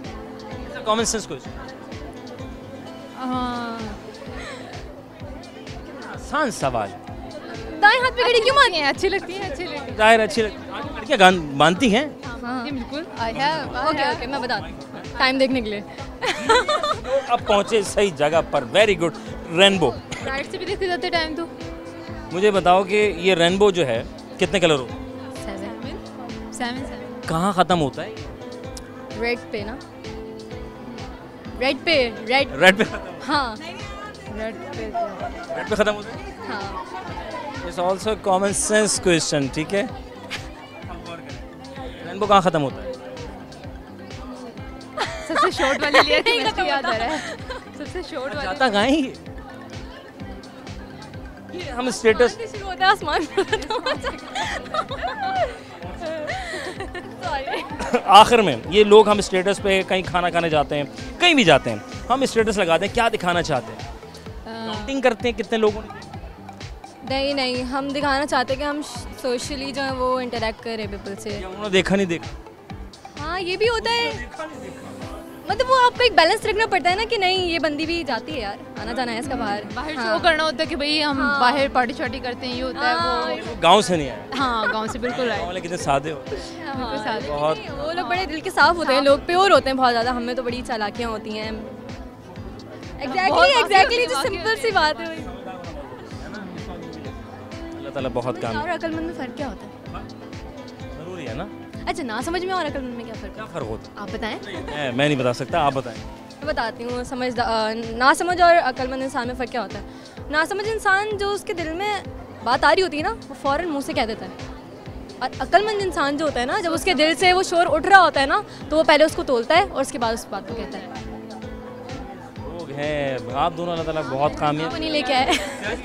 हैं? Common sense question. हाँ आसान सवाल। दाएं हाथ पे घड़ी क्यों मांगी? अच्छी लगती है, अच्छी लगती है। जाहिर अच्छी लगती लड़कियाँ गान बांधती हैं। हाँ जी बिल्कुल। ओके ओके मैं बताती हूँ टाइम देखने के लिए। अब पहुँचे सही जगह पर, वेरी गुड। रेनबो, राइट से भी देखते जाते टाइम तो। मुझे बताओ कि ये रेनबो जो है कितने कलर हो? Seven seven seven. कहाँ ख़त्म होता है? रेड पे ना, रेड पे, रेड रेड पे खत्म, हाँ रेड पे रेड पे खत्म होता है। हाँ it's also common sense question, ठीक है। रेनबो कहाँ ख़त्म होता है? सबसे शॉर्ट वाली लिया कि मुझे याद आ रहा है। सबसे शॉर्ट वाली जाता कहाँ है ये? ये हम स्टेटस शुरू होता है आसमान आखिर में ये लोग हम स्टेटस पे कहीं खाना खाने जाते हैं, कहीं भी जाते हैं, हम स्टेटस लगाते हैं, क्या दिखाना चाहते हैं? काउंटिंग करते हैं कितने लोगों ने? नहीं नहीं, हम दिखाना चाहते हैं कि हम सोशली जो है वो इंटरेक्ट कर रहे हैं पीपल से। या उन्होंने देखा नहीं देखा? हाँ ये भी होता है, मतलब वो आपको एक बैलेंस रखना पड़ता है ना कि नहीं ये बंदी भी जाती है यार, आना जाना है इसका बाहर। बाहर हाँ। शो करना होता है कि भाई हम हाँ। बाहर पार्टी शार्टी करते हैं, ये होता है वो। गांव से नहीं आया, हाँ गांव से बिल्कुल आए। गांव वाले कितने सादे होते हैं। बिल्कुल साथ। बहुत वो लोग बड़े दिल के साफ होते हैं, लोग प्योर होते हैं बहुत ज़्यादा, हमें तो बड़ी चालाकियाँ होती हैं। एग्जैक्टली एग्जैक्टली जो सिंपल सी बात है। अल्लाह ताला बहुत काम और अक्लमंद में फ़र्क क्या होता है? जरूरी है ना। अच्छा ना समझ में और अक्लमंद में क्या फ़र्क क्या है फ़र्क होता आप बताएं। है? मैं नहीं बता सकता, आप बताएं। मैं बताती हूँ, समझ ना समझ और अक्लमंद इंसान में फ़र्क क्या होता है। ना समझ इंसान जो उसके दिल में बात आ रही होती है ना, वो फ़ौरन मुँह से कह देता है। और अक्लमंद इंसान जो होता है ना, जब उसके दिल से वो शोर उठ रहा होता है ना, तो वो पहले उसको तोलता है और उसके बाद उस बात को कहता है। लोग हैं आप दोनों, अल्लाह ताला बहुत कामयाब। वो नहीं लेके आए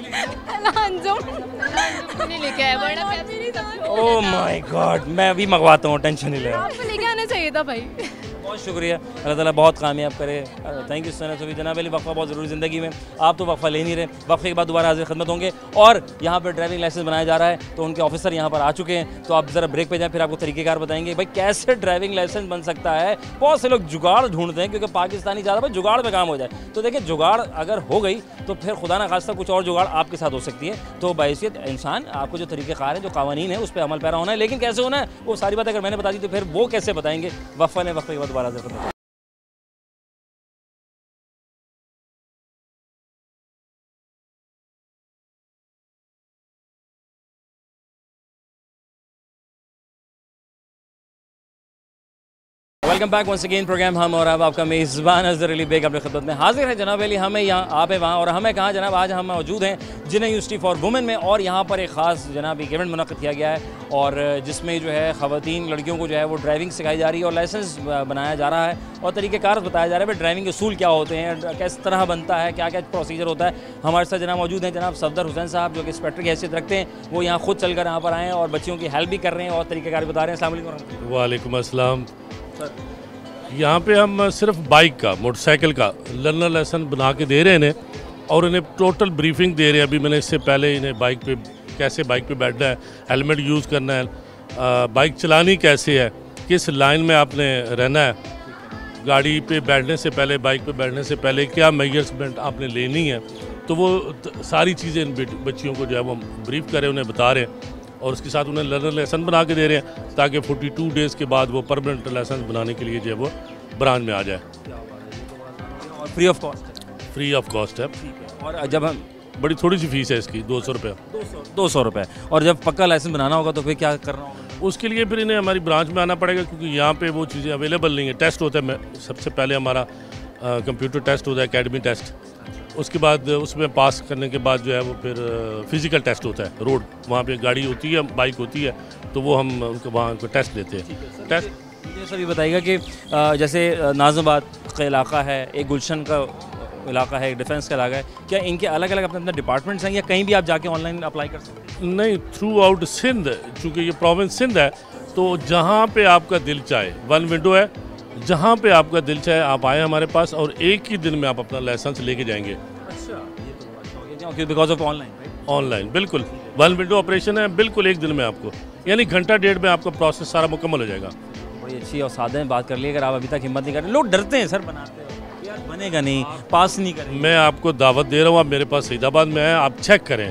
नहीं लेके आए वरना ओह माय गॉड, मैं भी मंगवाता हूँ, टेंशन नहीं ले। आपको लेके आना चाहिए था भाई। बहुत शुक्रिया, अल्लाह ताला बहुत कामयाब करे। Thank you so much. अभी जनाब अली वक्फा बहुत ज़रूरी ज़िंदगी में, आप तो वक्फा ले नहीं रहे, वक्फे के बाद दोबारा हाजिर खिदमत होंगे। और यहाँ पर ड्राइविंग लाइसेंस बनाया जा रहा है, तो उनके ऑफिसर यहाँ पर आ चुके हैं, तो आप ज़रा ब्रेक पे जाएँ, फिर आपको तरीक़ेकार बताएंगे भाई कैसे ड्राइविंग लाइसेंस बन सकता है। बहुत से लोग जुगाड़ ढूंढते हैं, क्योंकि पाकिस्तानी ज़्यादा भाई जुगाड़ में काम हो जाए। तो देखिए जुगाड़ अगर हो गई तो फिर खुदा ना खास्ता कुछ और जुगाड़ आपके साथ हो सकती है। तो बाइसियत इंसान आपको जो तरीक़ेकार है, जो कानून है, उस पर अमल पैरा होना है। लेकिन कैसे होना है वो सारी बात अगर मैंने बता दी तो फिर वो कैसे बताएंगे? वक्फा ने वक्फे के बाद दोबारा हाजिर खिदमत। Welcome back once again program हम और अब आपका मेज़बान अज़हर अली बेग अपनी खिदमत में हाजिर है। जनाब अली हमें यहाँ आप है वहाँ और हमें कहाँ जनाब, आज हम मौजूद हैं जिन्ना यूनिवर्सिटी फॉर वुमेन में, और यहाँ पर एक ख़ास जनाब एक इवेंट मुनक़्क़िद किया गया है, और जिसमें जो है ख़वातीन लड़कियों को जो है वो ड्राइविंग सिखाई जा रही है और लाइसेंस बनाया जा रहा है और तरीक़ेकार बताया जा रहा है भाई ड्राइविंग के उसूल क्या होते हैं, किस तरह बनता है, क्या क्या प्रोसीजर होता है। हमारे साथ जनाब मौजूद हैं जनाब सफदर हुसैन साहब, जो कि इंस्पेक्टर की हैसियत रखते हैं। वो यहाँ खुद चल कर यहाँ पर आए हैं और बच्चियों की हेल्प भी कर रहे हैं और तरीक़ेकार बता रहे हैं। अस्सलाम वालेकुम। वालेकुम अस्सलाम। यहाँ पे हम सिर्फ बाइक का, मोटरसाइकिल का लर्नर लाइसेंस बना के दे रहे हैं और इन्हें टोटल ब्रीफिंग दे रहे हैं। अभी मैंने इससे पहले इन्हें बाइक पे कैसे बाइक पे बैठना है, हेलमेट यूज़ करना है, बाइक चलानी कैसे है, किस लाइन में आपने रहना है, गाड़ी पे बैठने से पहले, बाइक पे बैठने से पहले क्या मेजरमेंट आपने लेनी है। तो वो सारी चीज़ें इन बच्चियों को जो है वो ब्रीफ करें, उन्हें बता रहे हैं और उसके साथ उन्हें लर्नर लाइसेंस बना के दे रहे हैं, ताकि बयालीस डेज़ के बाद वो परमानेंट लाइसेंस बनाने के लिए जो है वो ब्रांच में आ जाए। और free of cost free of cost है। और जब हम बड़ी थोड़ी सी फीस है इसकी, दो सौ रुपये दो सौ रुपये। और जब पक्का लाइसेंस बनाना होगा तो फिर क्या करना होगा? उसके लिए फिर इन्हें हमारी ब्रांच में आना पड़ेगा, क्योंकि यहाँ पे वो चीज़ें अवेलेबल नहीं है। टेस्ट होता है, सबसे पहले हमारा कंप्यूटर टेस्ट होता है, एकेडमी टेस्ट, उसके बाद उसमें पास करने के बाद जो है वो फिर फिज़िकल टेस्ट होता है, रोड वहाँ पे गाड़ी होती है, बाइक होती है, तो वो हम उनको वहाँ को टेस्ट देते हैं। टेस्ट मुझे सर ये बताइएगा कि जैसे नाज़िमाबाद का इलाका है, एक गुलशन का इलाका है, एक डिफेंस का इलाका है, क्या इनके अलग अलग अपने अपने डिपार्टमेंट्स हैं या कहीं भी आप जाके ऑनलाइन अप्लाई कर सकते हैं? नहीं, थ्रू आउट सिंध, चूँकि ये प्रोविंस सिंध है, तो जहाँ पे आपका दिल चाहे, वन विंडो है, जहाँ पे आपका दिल चाहे आप आए हमारे पास और एक ही दिन में आप अपना लाइसेंस लेके जाएंगे। अच्छा, ये तो अच्छा हो गया बिकॉज ऑफ ऑनलाइन। ऑनलाइन बिल्कुल वन विंडो ऑपरेशन है, बिल्कुल एक दिन में आपको, यानी घंटा डेढ़ में आपका प्रोसेस सारा मुकम्मल हो जाएगा। बड़ी अच्छी और सादे में बात कर ली। अगर आप अभी तक हिम्मत नहीं कर रहे, लोग डरते हैं सर बनाते हो यार बनेगा नहीं, पास नहीं करेंगे। मैं आपको दावत दे रहा हूँ, आप मेरे पास सईदाबाद में आए, आप चेक करें,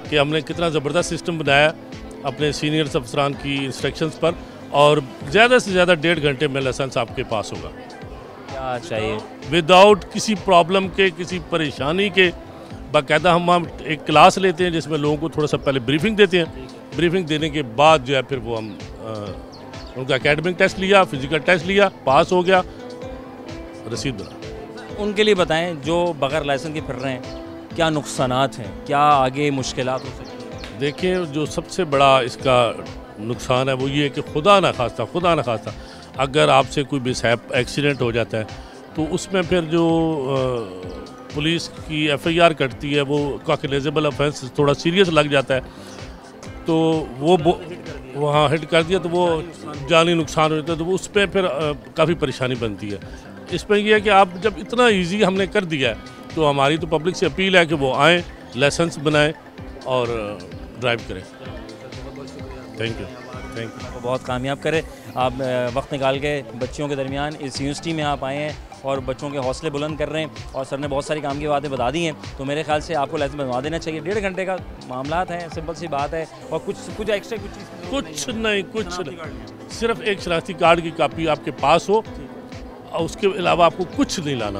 कि हमने कितना ज़बरदस्त सिस्टम बनाया अपने सीनियर अफसरान की इंस्ट्रक्शंस पर, और ज़्यादा से ज़्यादा डेढ़ घंटे में लाइसेंस आपके पास होगा। क्या चाहिए विदाउट किसी प्रॉब्लम के, किसी परेशानी के। बाकायदा हम हम एक क्लास लेते हैं जिसमें लोगों को थोड़ा सा पहले ब्रीफिंग देते हैं। ब्रीफिंग देने के बाद जो है फिर वो हम आ, उनका एकेडमिक टेस्ट लिया, फिजिकल टेस्ट लिया, पास हो गया, रसीद बना। उनके लिए बताएं जो बगैर लाइसेंस के फिर रहे हैं, क्या नुकसानात हैं, क्या आगे मुश्किलात हो सकती हैं? देखिए, जो सबसे बड़ा इसका नुकसान है वो ये है कि खुदा न खास्ता खुदा न खास्ता अगर आपसे कोई मिसहैप एक्सीडेंट हो जाता है तो उसमें फिर जो आ, पुलिस की एफ आई आर कटती है वो कॉग्निजेबल ऑफेंस थोड़ा सीरियस लग जाता है, तो वो वहाँ हिट कर दिया तो वो जानी नुकसान हो जाता है, तो वो उस पर फिर काफ़ी परेशानी बनती है। इसमें यह है कि आप जब इतना इजी हमने कर दिया है तो हमारी तो पब्लिक से अपील है कि वो आएँ, लाइसेंस बनाएं और ड्राइव करें। थैंक यू थैंक यू आपको बहुत कामयाब करें। आप वक्त निकाल के बच्चियों के दरमियान इस यूनिवर्सिटी में आप आए हैं और बच्चों के हौसले बुलंद कर रहे हैं, और सर ने बहुत सारी काम की बातें बता दी हैं, तो मेरे ख्याल से आपको लाइसेंस बनवा देना चाहिए। डेढ़ घंटे का मामला है, सिंपल सी बात है, और कुछ कुछ एक्स्ट्रा कुछ चीज़ कुछ नहीं कुछ नहीं सिर्फ एक शनाख्ती कार्ड की कापी आपके पास हो, और उसके अलावा आपको कुछ नहीं लाना।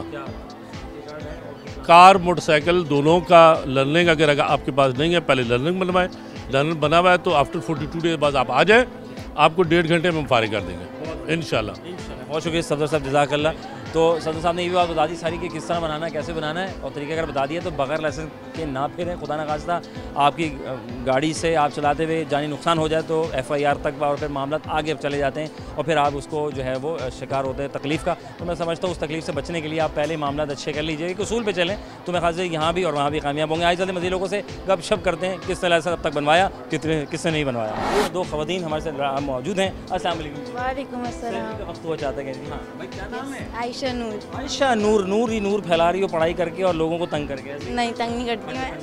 कार मोटरसाइकिल दोनों का लर्निंग अगर अगर आपके पास नहीं है, पहले लर्निंग बनवाएं। लर्निंग बना हुआ है तो आफ्टर फोर्टी टू डेज बाद आप आ जाएँ, आपको डेढ़ घंटे में हम फारिग कर देंगे इंशाल्लाह। बहुत शुक्रिया सफदर साहब, जज़ाकल्लाह। तो सफदर साहब ने ये भी बात बता दी सारी कि किस तरह बनाना है, कैसे बनाना है, और तरीका अगर बता दिया तो बगैर लाइसेंस के ना फिरें। खुदा न खास्ता आपकी गाड़ी से आप चलाते हुए जानी नुकसान हो जाए तो एफ आई आर तक और फिर मामला आगे चले जाते हैं, और फिर आप उसको जो है वो शिकार होते हैं तकलीफ़ का। तो मैं समझता हूँ उस तकलीफ से बचने के लिए आप पहले मामला अच्छे कर लीजिए, एक उसूल पे चलें, तो मैं खास से यहाँ भी और वहाँ भी कामयाब होंगे। आज चलते मज़ीद लोगों से गप शप करते हैं किस तरह से अब तक बनवाया, कितने किसने नहीं बनवाया। दो ख़वातीन हमारे साथ मौजूद हैं। अस्सलाम वालेकुम। वालेकुम अस्सलाम। वक्त हो चाहता है। हाँ भाई, क्या नाम है? आयशा नूर। आयशा नूर। नूर ही नूर फैला रही हो पढ़ाई करके और लोगों को तंग करके। नहीं, तंग नहीं करती मैं।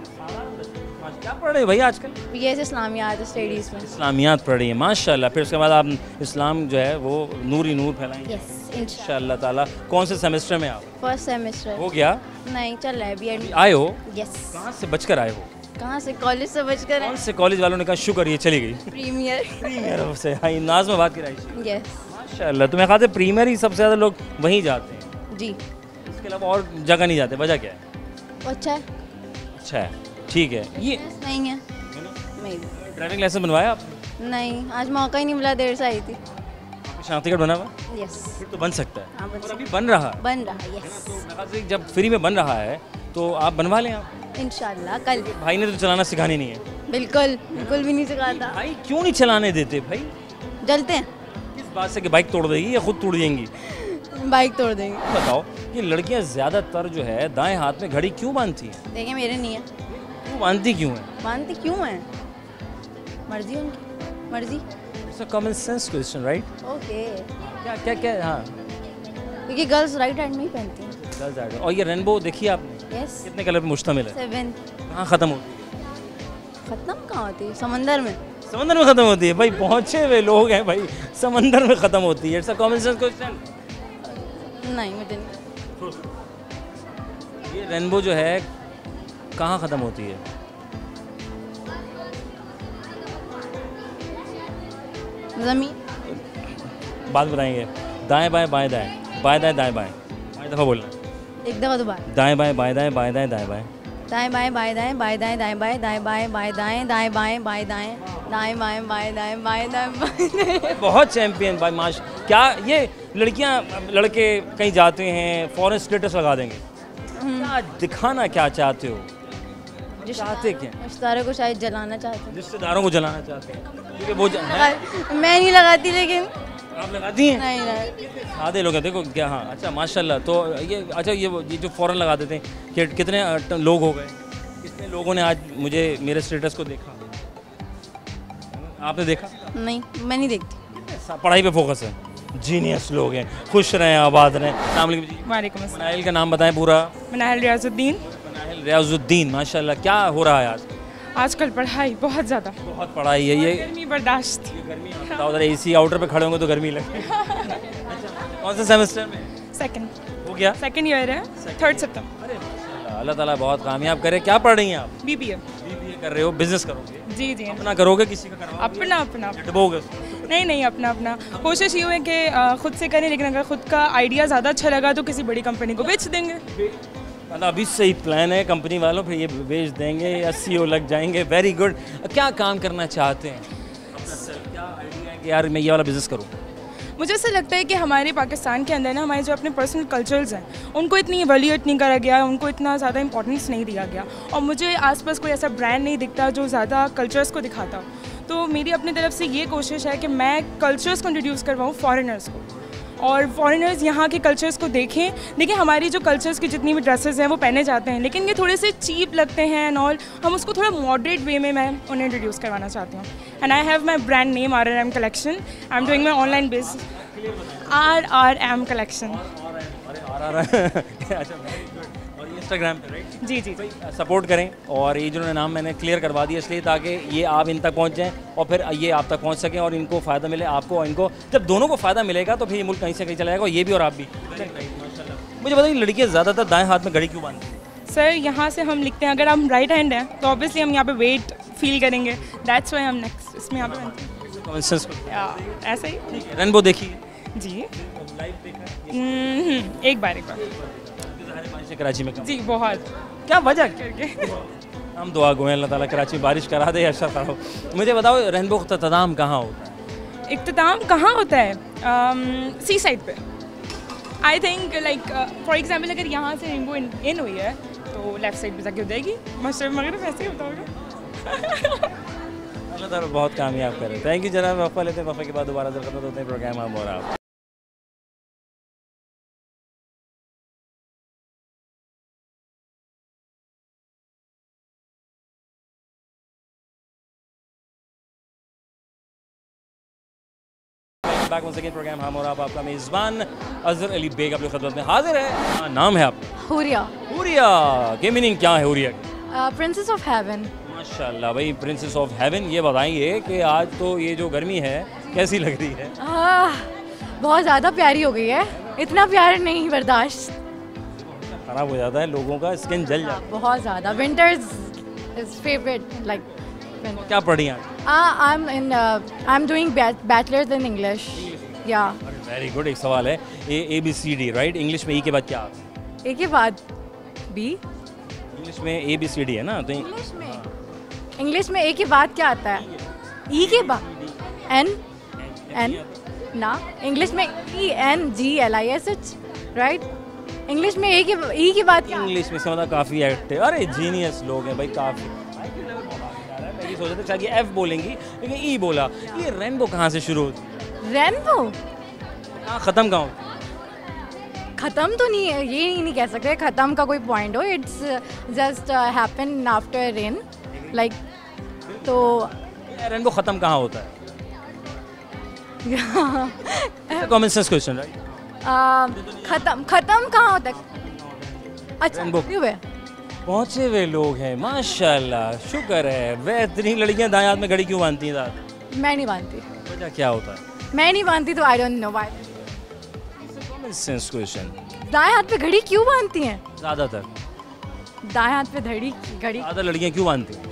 क्या पढ़ रहे हो भाई आजकल? बी एस इस्लामियात स्टडीज़ में। इस्लामियात पढ़ रही है, माशाल्लाह। फिर उसके बाद आप इस्लाम जो है वो नूर ही नूर फैलाएंगे यस इंशाअल्लाह ताला। कौन से सेमेस्टर में आप? First semester. हो गया? नहीं, चल रहा है बी एड। आए हो? यस। कहाँ से बचकर आए हो? कहाँ से? कॉलेज से बचकर कौन से कॉलेज वालों ने कहा शुक्र ये चली गई? प्रीमियर। प्रीमियर से। हाँ, नाज में बात की रही। यस माशाल्लाह। तो मैं कहते प्रीमियर ही सबसे ज़्यादा लोग वहीं जाते हैं जी। इसके अलावा और जगह नहीं जाते, वजह क्या है? अच्छा है। अच्छा है, ठीक है। ये नहीं है। नहीं ड्राइविंग लाइसेंस बनवाया आपने? नहीं, आज मौका ही नहीं मिला, देर से आई थी। शनाख्ती कार्ड बना हुआ? यस। फिर तो बन सकता है। हाँ, बन और अभी बन रहा है। बन रहा है। यस। तो मेरे ख्याल से जब फ्री में बन रहा है तो आप बनवा लें। आप इंशाल्लाह कल। भाई ने तो चलाना सिखानी नहीं है। बिल्कुल बिल्कुल भी नहीं सिखाता। भाई क्यों नहीं चलाने देते भाई? जलते हैं। किस बात से कि बाइक तोड़ देगी या खुद टूट जाएंगी? बाइक तोड़ देंगे। बताओ कि लड़कियां ज़्यादातर जो है दाएं हाथ में घड़ी क्यों बांधती हैं? देखिए, मेरे नहीं है। क्यों बांधती क्यों है? मानती क्यों है? मर्जी उनकी, मर्जी। It's a common sense question, right? Okay. क्या क्या क्या? हाँ, क्योंकि गर्ल्स राइट हैंड में ही पहनती हैं। Girls idol. और ये रेनबो देखिए आपने, यस। कितने कलर पे मुश्तमिल है? सेवन। कहाँ ख़त्म होती है? खत्म कहाँ होती है? समंदर में। समंदर में ख़त्म होती है भाई। पहुँचे हुए लोग हैं भाई, समंदर में ख़त्म होती है। It's a common sense question. नहीं, मुझे नहीं। ये रेनबो जो है कहाँ ख़त्म होती है? जमीन। बात बताएंगे। दाएं बाएं बाएं दाएं, बाएं दाएं दाएं बाएं। पाँच दफ़ा बोलना। एक दफ़ा दोबारा। दाएं बाएं बाएं दाएं, बाएं दाएं दाएं बाएं। दाएं बाएं बाएं दाएं, बाएं दाएं दाएं बाएं, दाएं बाएं बाएं दाएं, दाएं बाएं बाएं दाएं, दाएं बाएं बाएं दाएं, बाएं दाएं बाएं दाएं। बहुत चैंपियन भाई माश। क्या ये लड़कियां लड़के कहीं जाते हैं फ़ौरन स्टेटस लगा देंगे? क्या दिखाना क्या चाहते हो? चाहते क्या? रिश्तेदारों को शायद जलाना चाहते हैं। रिश्तेदारों को जलाना चाहते हैं क्योंकि वो ज... मैं नहीं लगाती, लेकिन आप लगाती हैं? नहीं नहीं। आधे लोग हैं, देखो क्या। हाँ, अच्छा माशाल्लाह। तो ये अच्छा ये वो- ये जो फ़ौरन लगा देते हैं कि कितने अ, लोग हो गए, कितने लोगों ने आज मुझे मेरे स्टेटस को देखा? आपने देखा? नहीं, मैं नहीं देखती। पढ़ाई पे फोकस है, जीनियस लोग हैं, खुश रहें, आबाद रहें। अस्सलाम वालेकुम जी। वालेकुम अस्सलाम। मनाइल का नाम बताएं पूरा। मनाहिल रियाजुद्दीन। मनाइल रियाजुद्दीन, माशाल्लाह। क्या हो रहा है आज? आजकल पढ़ाई बहुत ज़्यादा, बहुत पढ़ाई है। ये गर्मी बर्दाश्त। गर्मी उधर एसी आउटर पे खड़े होंगे तो गर्मी लगे। अच्छा, कौन से सेमेस्टर में? सेकंड हो गया? सेकंड ईयर है, थर्ड सितंबर। अरे माशाल्लाह, अल्लाह ताला बहुत कामयाब करे। क्या पढ़ रही हैं आप? बीबीए। बीबीए कर रहे हो, बिजनेस करोगे? जी जी अपना करोगे, किसी का करवाओगे? अपना अपना डुबोगे? नहीं नहीं अपना अपना कोशिश ये है कि अ, खुद से करें, लेकिन अगर खुद का आइडिया ज़्यादा अच्छा लगा तो किसी बड़ी कंपनी को बेच देंगे। मतलब अभी से ही प्लान है कंपनी वालों, फिर ये बेच देंगे या सीईओ लग जाएंगे। Very good. क्या काम करना चाहते हैं? क्या आइडिया है कि यार मैं ये वाला बिजनेस करूँ? मुझे ऐसा लगता है कि हमारे पाकिस्तान के अंदर ना हमारे जो अपने पर्सनल कल्चर्स हैं उनको इतनी वैल्यूएट नहीं करा गया, उनको इतना ज़्यादा इंपॉर्टेंस नहीं दिया गया, और मुझे आसपास कोई ऐसा ब्रांड नहीं दिखता जो ज़्यादा कल्चर्स को दिखाता। तो मेरी अपनी तरफ से ये कोशिश है कि मैं कल्चर्स को इंट्रोड्यूस करवाऊँ फॉरेनर्स को, और फॉरेनर्स यहाँ के कल्चर्स को देखें। देखिए हमारी जो कल्चर्स की जितनी भी ड्रेसेस हैं वो पहने जाते हैं, लेकिन ये थोड़े से चीप लगते हैं एंड ऑल, हम उसको थोड़ा मॉडरेट वे में मैं उन्हें इंट्रोड्यूस करवाना चाहती हूँ। And I have my brand name R R M collection. I am doing my online business R R M collection. और इंस्टाग्राम पे राइट? जी जी जी सपोर्ट करें, और ये जिन्होंने नाम मैंने क्लियर करवा दिया इसलिए ताकि ये आप इन तक पहुंच जाएं और फिर ये आप तक पहुंच सकें और इनको फ़ायदा मिले, आपको और इनको। जब दोनों को फ़ायदा मिलेगा तो फिर ये मुल्क कहीं से कहीं चला जाएगा, और ये भी और आप भी। मुझे बताइए, लड़कियाँ ज़्यादातर दाएं हाथ में घड़ी क्यों बांधती हैं? सर यहाँ से हम लिखते हैं, अगर हम राइट हैंड हैं तो ऑब्वियसली हम यहाँ पे वेट फील करेंगे, दैट्स वाई हम नेक्स्ट इसमें यहाँ पे बनते हैं। या ऐसा ही रेनबो देखिए जी। लाइव देखा हम्म, एक बार एक बार से कराची में? जी बहुत। क्या वजह? करके हम दुआ गो हैं अल्लाह ताला कराची बारिश करा दे, अच्छा करो। मुझे बताओ, रेनबो का इख्तिताम कहाँ होता है? इख्तिताम कहाँ होता है? सी साइड पे I think, like for example अगर यहाँ से रेनबो इन, इन हुई है तो लेफ्ट साइड पे जाके हो जाएगी। मशरक़ मगरिब ऐसे ही होता होगा। अल्लाह ताला बहुत कामयाब करे। थैंक यू जनाब। वफ़ा लेते हैं, वफ़ा के बाद दोबारा जरूरत होते हैं प्रोग्राम हम और आप। बैक वंस अगेन प्रोग्राम हम और आप, आपका मेज़बान अज़हर अली बेग अपनी खिदमत में हाजिर है। हाँ, नाम है आपका? हुरिया। हुरिया के मीनिंग क्या है हुरिया? Princess of haven. माशाल्लाह भाई, प्रिंसेस ऑफ हेवन। ये बताइए कि आज तो ये जो गर्मी है कैसी लग रही है? आ, बहुत ज़्यादा प्यारी हो गई है, इतना प्यार नहीं बर्दाश्त, ख़राब हो जाता है लोगों का, स्किन जल जाता है बहुत ज़्यादा। Winters is favourite like. क्या पढ़ी आज? I am in I am doing bachelors in English. या वेरी गुड। एक सवाल है, A A B C D right, English में ई के बाद क्या आता है? ए के बाद बी। इंग्लिश में ए बी सी डी है ना, तो इंग्लिश में इंग्लिश में ए के बाद क्या आता है? ई के बाद एन एन ना, इंग्लिश में E N G L I S H right. English में ए के ई के बाद क्या? इंग्लिश में समझा काफ़ी एक्टिव। अरे जीनियस लोग हैं भाई, काफ़ी। मैं ये सोचा था शायद ये एफ बोलेंगी, लेकिन ई बोला। ये रेनबो कहाँ से शुरू होती है? रेनबो कहाँ ख़त्म कहाँ होती है? ख़त्म तो नहीं है, ये नहीं कह सकते ख़त्म का कोई पॉइंट हो। It's just happen after rain like. तो रेनबो ख़त्म कहाँ होता है? Common sense question right. ख़त्म ख़त्म कहाँ होता है? अच्छा Rainbow। है पहुँचे हुए लोग हैं माशाल्लाह, शुक्र है। बेहतरीन। लड़कियाँ दाएं हाथ में घड़ी क्यों बांधती हैं ज़्यादा? मैं नहीं बांधती। वजह क्या होता है? मैं नहीं बांधती तो I don't know why. Common sense question. दाएं हाथ पे घड़ी क्यों बांधती हैं? ज़्यादातर दाएं हाथ पे घड़ी घड़ी ज़्यादा लड़कियाँ क्यों बांधती हैं?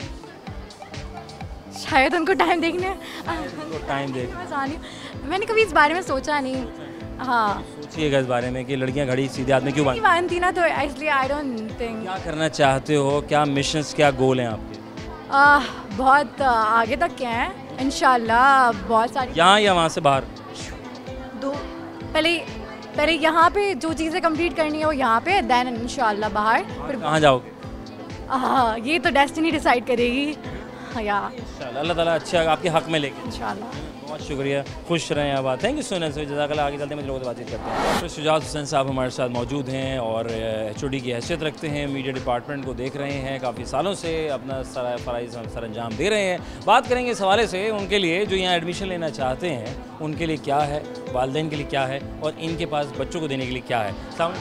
शायद उनको टाइम देखने उनको टाइम देख। आसानी। मैंने कभी इस बारे में सोचा नहीं। हाँ, सोचिएगा इस बारे में कि लड़कियां घड़ी सीधे हाथ में क्यों नहीं बांधती बांधती ना, तो इसलिए आई डोंट थिंक। क्या करना चाहते हो? क्या मिशंस, क्या गोल हैं आपके? आह, बहुत आ, आगे तक के हैं इंशाल्लाह। बहुत सारी यहाँ या वहाँ से बाहर? दो पहले पहले यहाँ पे जो चीज़ें कंप्लीट करनी है वो यहाँ पे, देन इंशाल्लाह बाहर। फिर कहाँ जाओगे? हाँ, ये तो डेस्टिनी डिसाइड करेगी। हाँ या इंशाल्लाह अल्लाह ताला अच्छा आपके हक में लेके। इंशाल्लाह। बहुत शुक्रिया, खुश रहें आप। Thank you so much. जज़ाकल्लाह। आगे चलते हैं, लोगों से बातचीत करते हैं। डॉक्टर शुजात हुसैन साहब हमारे साथ मौजूद हैं और एच ओ डी की हैसियत रखते हैं, मीडिया डिपार्टमेंट को देख रहे हैं, काफ़ी सालों से अपना सारा फ़राइज़ सर अंजाम दे रहे हैं। बात करेंगे इस हवाले से उनके लिए जो यहाँ एडमिशन लेना चाहते हैं, उनके लिए क्या है, वालिदैन के लिए क्या है, और इनके पास बच्चों को देने के लिए क्या है।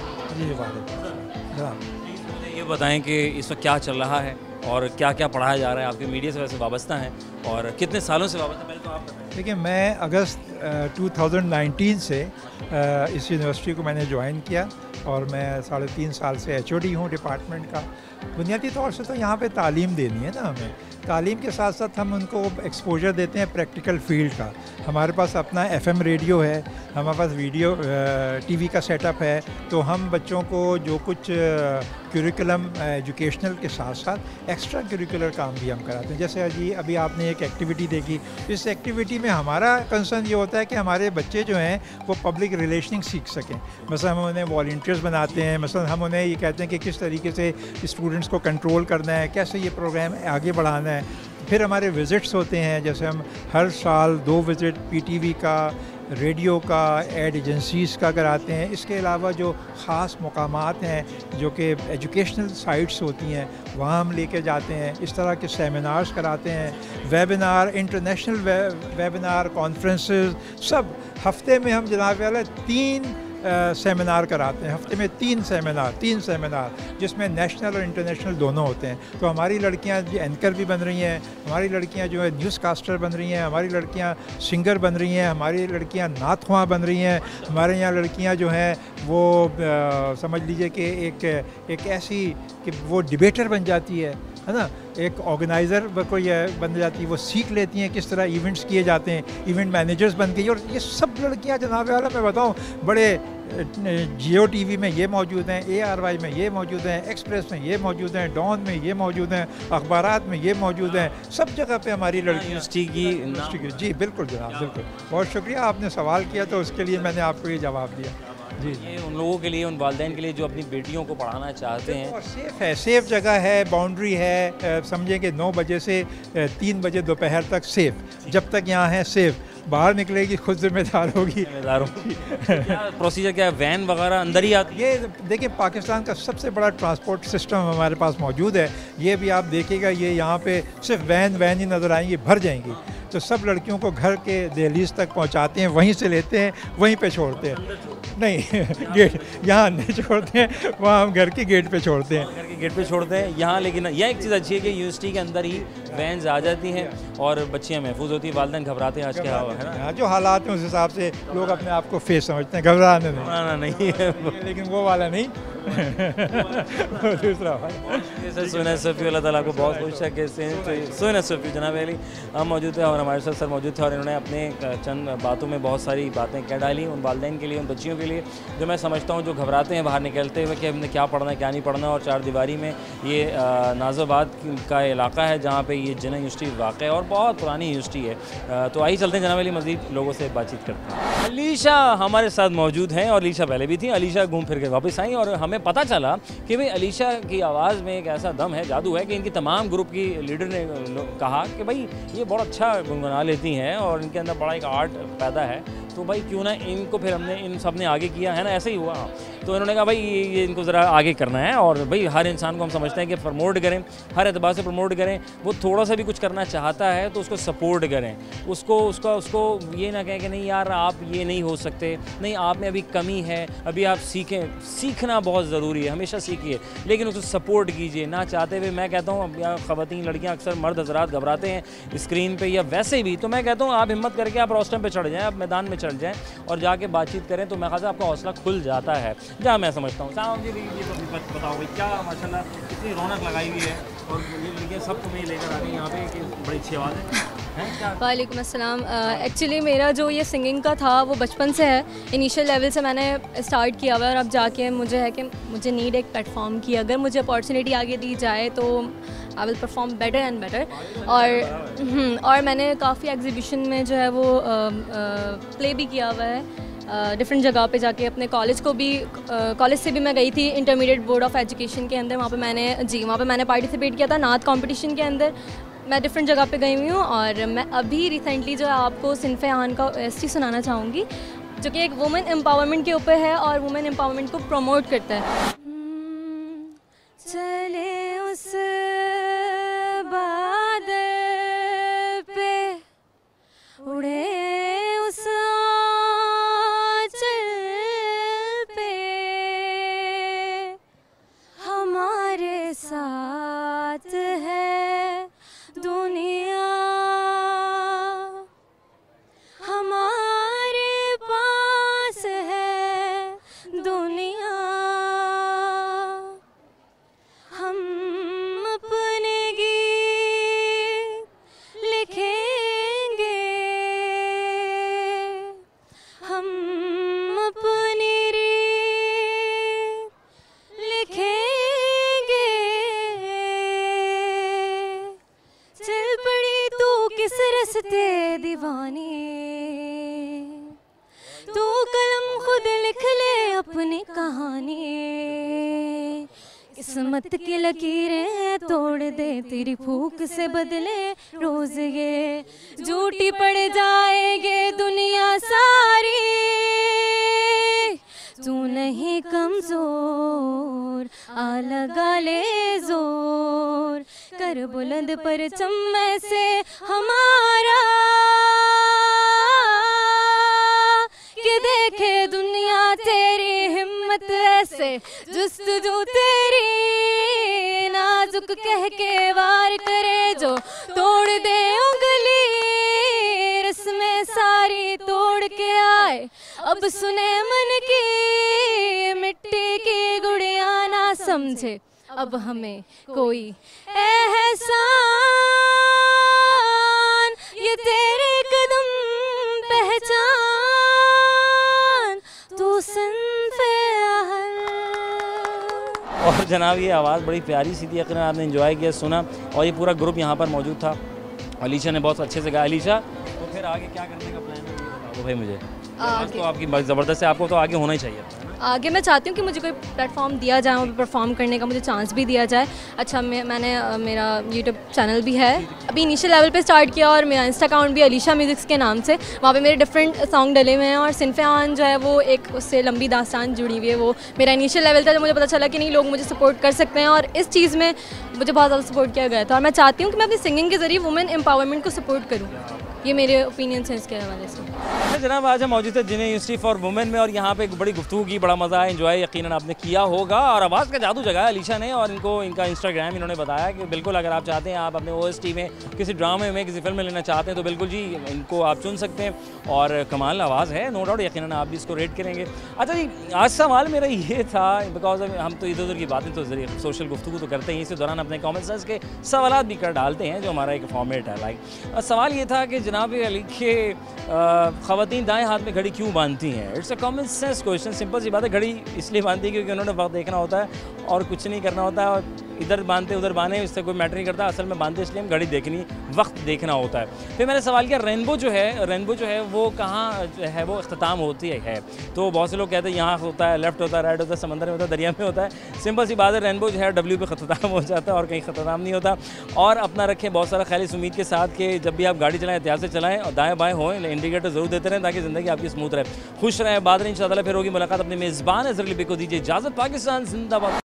ये बताएँ कि इस वक्त क्या चल रहा है और क्या क्या पढ़ाया जा रहा है? आपके मीडिया से वैसे वाबस्ता हैं और कितने सालों से वाबस्ता? पहले तो आप बताएं। देखिए, मैं अगस्त टू थाउजेंड नाइनटीन से uh, इस यूनिवर्सिटी को मैंने ज्वाइन किया और मैं साढ़े तीन साल से एच ओ डी हूँ डिपार्टमेंट का। बुनियादी तौर से तो यहाँ पे तालीम देनी है ना हमें, तालीम के साथ साथ हम उनको एक्सपोजर देते हैं प्रैक्टिकल फील्ड का। हमारे पास अपना एफ एम रेडियो है, हमारे पास वीडियो टीवी का सेटअप है, तो हम बच्चों को जो कुछ करिकुलम एजुकेशनल के साथ साथ एक्स्ट्रा करिकुलर काम भी हम कराते हैं। जैसे अभी अभी आपने एक एक्टिविटी देखी, इस एक्टिविटी में हमारा कंसर्न ये होता है कि हमारे बच्चे जो हैं वो पब्लिक रिलेशनिंग सीख सकें। मसलन हम उन्हें वॉल्टियर्स बनाते हैं, मसलन हम उन्हें ये कहते हैं कि किस तरीके से स्टूडेंट्स को कंट्रोल करना है, कैसे ये प्रोग्राम आगे बढ़ाना है। फिर हमारे विज़िट्स होते हैं, जैसे हम हर साल दो विज़िट पी टी वी का, रेडियो का, एड एजेंसीज़ का कराते हैं। इसके अलावा जो ख़ास मकामात हैं जो कि एजुकेशनल साइट्स होती हैं वहाँ हम लेके जाते हैं। इस तरह के सेमिनार्स कराते हैं, webinar, international way, webinar, conferences, सब हफ्ते में हम जनाब वाला तीन सेमिनार कराते हैं। हफ्ते में तीन सेमिनार तीन सेमिनार जिसमें नेशनल और इंटरनेशनल दोनों होते हैं। तो हमारी लड़कियां एंकर भी बन रही हैं, हमारी लड़कियां जो है न्यूज़ कास्टर बन रही हैं, हमारी लड़कियां सिंगर बन रही हैं, हमारी लड़कियां नात ख्वां बन रही हैं, हमारे यहाँ लड़कियां जो हैं वो आ, समझ लीजिए कि एक एक ऐसी कि वो डिबेटर बन जाती है है ना, एक ऑर्गेनाइज़र को ये बन जाती है, वो सीख लेती हैं किस तरह इवेंट्स किए जाते हैं, इवेंट मैनेजर्स बन गई। और ये सब लड़कियां जनाब वाला मैं बताऊं बड़े जियो टीवी में ये मौजूद हैं, ए आर वाई में ये मौजूद हैं, एक्सप्रेस में ये मौजूद हैं, डॉन में ये मौजूद हैं, अखबारात में ये मौजूद हैं, सब जगह पे हमारी लड़कियां यूनिवर्सिटी की यूनिवर्सिटी की। जी बिल्कुल जनाब, बिल्कुल, बहुत शुक्रिया, आपने सवाल किया तो उसके लिए मैंने आपको ये जवाब दिया। जी, ये उन लोगों के लिए, उन वालिदैन के लिए जो अपनी बेटियों को पढ़ाना चाहते हैं। और सेफ़ है, सेफ़ जगह है, बाउंड्री है, समझें कि नौ बजे से तीन बजे दोपहर तक सेफ़, जब तक यहाँ है सेफ़, बाहर निकलेगी खुद जिम्मेदार होगी। जिम्मेदार होगी। प्रोसीजर क्या है, वैन वगैरह अंदर ही आती है? ये देखिए पाकिस्तान का सबसे बड़ा ट्रांसपोर्ट सिस्टम हमारे पास मौजूद है। ये भी आप देखिएगा, ये यहाँ पे सिर्फ वैन वैन ही नज़र आएंगी, भर जाएंगी। तो सब लड़कियों को घर के दहलीज तक पहुँचाते हैं, वहीं से लेते हैं, वहीं पे छोड़ते हैं। नहीं गेट यहाँ अंदर छोड़ते हैं, वहाँ हम घर के गेट पे छोड़ते हैं, घर के गेट पे छोड़ते हैं यहाँ। लेकिन यह एक चीज़ अच्छी है कि यूनिवर्सिटी के अंदर ही वैन्स आ जाती हैं और बच्चियाँ महफूज होती हैं। वालिदैन घबराते हैं आज के हवा है ना, जो हालात हैं उस हिसाब से लोग अपने आप को फेस समझते हैं, घबराने नहीं, घबराना नहीं है, लेकिन वो वाला नहीं। दूसरा सोना सफ़ी, अल्लाह ताला को बहुत खुश है कि सोना सफ़ी जनाब अली हम मौजूद थे और हमारे साथ सर मौजूद थे और इन्होंने अपने चंद बातों में बहुत सारी बातें कह डाली उन वालिदैन के लिए, उन बच्चियों के लिए जो मैं समझता हूँ जो घबराते हैं बाहर निकलते हुए कि हमने क्या पढ़ना है क्या नहीं पढ़ना। और चार दीवारी में ये नाज़ाबाद का इलाका है जहाँ पे ये जिन्ना यूनिवर्सिटी वाक़ है और बहुत पुरानी यूनिवर्सिटी है। तो आइए चलते हैं जनाब अली, मज़ीद लोगों से बातचीत करते हैं। अलीशा हमारे साथ मौजूद हैं और अलीशा पहले भी थी। अलीशा घूम फिर के वापस आई और हमें पता चला कि भाई अलीशा की आवाज़ में एक ऐसा दम है, जादू है कि इनकी तमाम ग्रुप की लीडर ने कहा कि भाई ये बहुत अच्छा गुनगुना लेती हैं और इनके अंदर बड़ा एक आर्ट पैदा है, तो भाई क्यों ना इनको फिर हमने इन सब ने आगे किया है ना, ऐसे ही हुआ। तो इन्होंने कहा भाई ये इनको ज़रा आगे करना है और भाई हर इंसान को हम समझते हैं कि प्रमोट करें, हर एतबार से प्रमोट करें। वो थोड़ा सा भी कुछ करना चाहता है तो उसको सपोर्ट करें, उसको उसका उसको ये ना कहें कि नहीं यार आप ये नहीं हो सकते, नहीं आप में अभी कमी है, अभी आप सीखें। सीखना बहुत ज़रूरी है, हमेशा सीखिए, लेकिन उसको सपोर्ट कीजिए ना चाहते हुए। मैं कहता हूँ ख़वातीन लड़कियाँ अक्सर मर्द हज़रात घबराते हैं स्क्रीन पर या वैसे भी, तो मैं कहता हूँ आप हिम्मत करके आप रोस्टर पर चढ़ जाएँ, आप मैदान में चढ़ जाएँ और जाके बातचीत करें तो मैं ख़ास आपका हौसला खुल जाता है, जहाँ मैं समझता हूँ। साहब जी ये तो बताओ भाई क्या माशाल्लाह कितनी रौनक लगाई हुई है और ये लड़कियाँ सब तुम्हें लेकर आ गई यहाँ पे कि बड़ी अच्छी आवाज़ है। वालेकुम अस्सलाम। एक्चुअली मेरा जो ये सिंगिंग का था वो बचपन से है, इनिशियल लेवल से मैंने स्टार्ट किया हुआ है और अब जाके मुझे है कि मुझे नीड एक प्लेटफॉर्म की, अगर मुझे अपॉर्चुनिटी आगे दी जाए तो I will perform better and better. और और मैंने काफ़ी एग्जीबिशन में जो है वो प्ले भी किया हुआ है डिफरेंट uh, जगह पे जाके। अपने कॉलेज को भी कॉलेज uh, से भी मैं गई थी इंटरमीडिएट बोर्ड ऑफ एजुकेशन के अंदर, वहाँ पे मैंने जी वहाँ पे मैंने पार्टिसिपेट किया था नात कंपटीशन के अंदर। मैं डिफरेंट जगह पे गई हुई हूँ और मैं अभी रिसेंटली जो है आपको सिनफ़े आन का एस सुनाना चाहूँगी जो कि एक वुमेन एम्पावरमेंट के ऊपर है और वुमेन एम्पावरमेंट को प्रमोट करता है। चले उस बादल पे उड़े उस साथ है दुनिया हमारे किस्मत की लकीरें तोड़ दे, तेरी भूख से बदले रोज ये, झूठी पड़ जाएगी दुनिया सारी, तू नहीं कमजोर, आ लगा ले जोर, कर बुलंद परचम से हमारा, कि देखे दुनिया तेरी हिम्मत ऐसे, जुस्तजू तेरी नाजुक कह के वार करे जो, तोड़ दे उंगली रस्में सारी तोड़ के आए, अब सुने मन की मिट्टी की गुड़िया ना समझे, अब हमें कोई एहसान, ये तेरे कदम पहचान, तू सिन्फ़े अहल। और जनाब ये आवाज़ बड़ी प्यारी सी थी, यकीनन आपने एंजॉय किया, सुना, और ये पूरा ग्रुप यहाँ पर मौजूद था। अलीशा ने बहुत अच्छे से गाया। अलीशा, तो फिर आगे क्या करने का प्लान है ये बता दो भाई मुझे। आज तो आपकी ज़बरदस्त है, आपको तो आगे होना ही चाहिए। आगे मैं चाहती हूँ कि मुझे कोई प्लेटफॉर्म दिया जाए, वहाँ पे परफॉर्म करने का मुझे चांस भी दिया जाए। अच्छा, मैं मैंने मेरा यूट्यूब चैनल भी है, अभी इनिशियल लेवल पे स्टार्ट किया, और मेरा इंस्टा अकाउंट भी अलीशा म्यूज़िक्स के नाम से, वहाँ पे मेरे डिफरेंट सॉन्ग डले हुए हैं, और सिन्फ़े आन जो है वो एक उससे लंबी दास्तान जुड़ी हुई है। वो मेरा इनिशियल लेवल था, जब मुझे पता चला कि नहीं लोग मुझे सपोर्ट कर सकते हैं, और इस चीज़ में मुझे बहुत ज़्यादा सपोर्ट किया गया था, और मैं चाहती हूँ कि मैं अपनी सिंगिंग के ज़रिए वुमेन एम्पावरमेंट को सपोर्ट करूँ। ये मेरे ओपिनियंस हैं इसके हवाले से। अच्छा जनाब, आज हम मौजूद है जिन्हें यूनिवर्सिटी फॉर वुमेन में, और यहाँ पे एक बड़ी गुफ्तगू की, बड़ा मज़ा है, एंजॉय यकीनन आपने किया होगा, और आवाज़ का जादू जगाया अलीशा ने, और इनको इनका इंस्टाग्राम इन्होंने बताया कि बिल्कुल अगर आप चाहते हैं, आप अपने ओएसटी में किसी ड्रामे में किसी फिल्म में लेना चाहते हैं, तो बिल्कुल जी इनको आप चुन सकते हैं, और कमाल आवाज़ है, नो डाउट, यकीनन आप भी इसको रेट करेंगे। अच्छा जी, आज सवाल मेरा ये था, बिकॉज हम तो इधर उधर की बातें तो जरिए सोशल गुफ्तगू तो करते हैं, इसी दौरान अपने कॉमन सेंस के सवाल भी कर डालते हैं, जो हमारा एक फॉर्मेट है। लाइक सवाल ये था कि जनाब अली के ख़वातीन दाएं हाथ में घड़ी क्यों बांधती हैं? It's a common sense question, simple सी बात है। घड़ी इसलिए बांधती है क्योंकि उन्होंने वक्त देखना होता है और कुछ नहीं करना होता है, और इधर बांधते उधर बांधे, इससे कोई मैटर नहीं करता, असल में बांधते इसलिए हम घड़ी देखनी, वक्त देखना होता है। फिर मैंने सवाल किया, रेनबो जो है रेनबो जो है वो कहाँ है, वो अख्ताम होती है? तो बहुत से लोग कहते हैं यहाँ होता है, लेफ्ट होता है, राइट होता है, समंदर में होता है, दरिया में होता है। सिंपल सी बात है, रेनबो जो है डब्ल्यू पे ख़त्म हो जाता है और कहीं ख़त्म नहीं होता। और अपना रखें बहुत सारा ख्याल इस उम्मीद के साथ कि जब भी आप गाड़ी चलाएं एहतियात से चलाएं, और दाएँ बाएँ होएं, इंडिकेटर ज़रूर देते रहें ताकि ज़िंदगी आपकी स्मूथ रहे। खुश रहें, बाद में इंशाअल्लाह फिर होगी मुलाकात। अपने मेज़बान अज़हर अली को दीजिए इजाज़त। पाकिस्तान जिंदाबाद।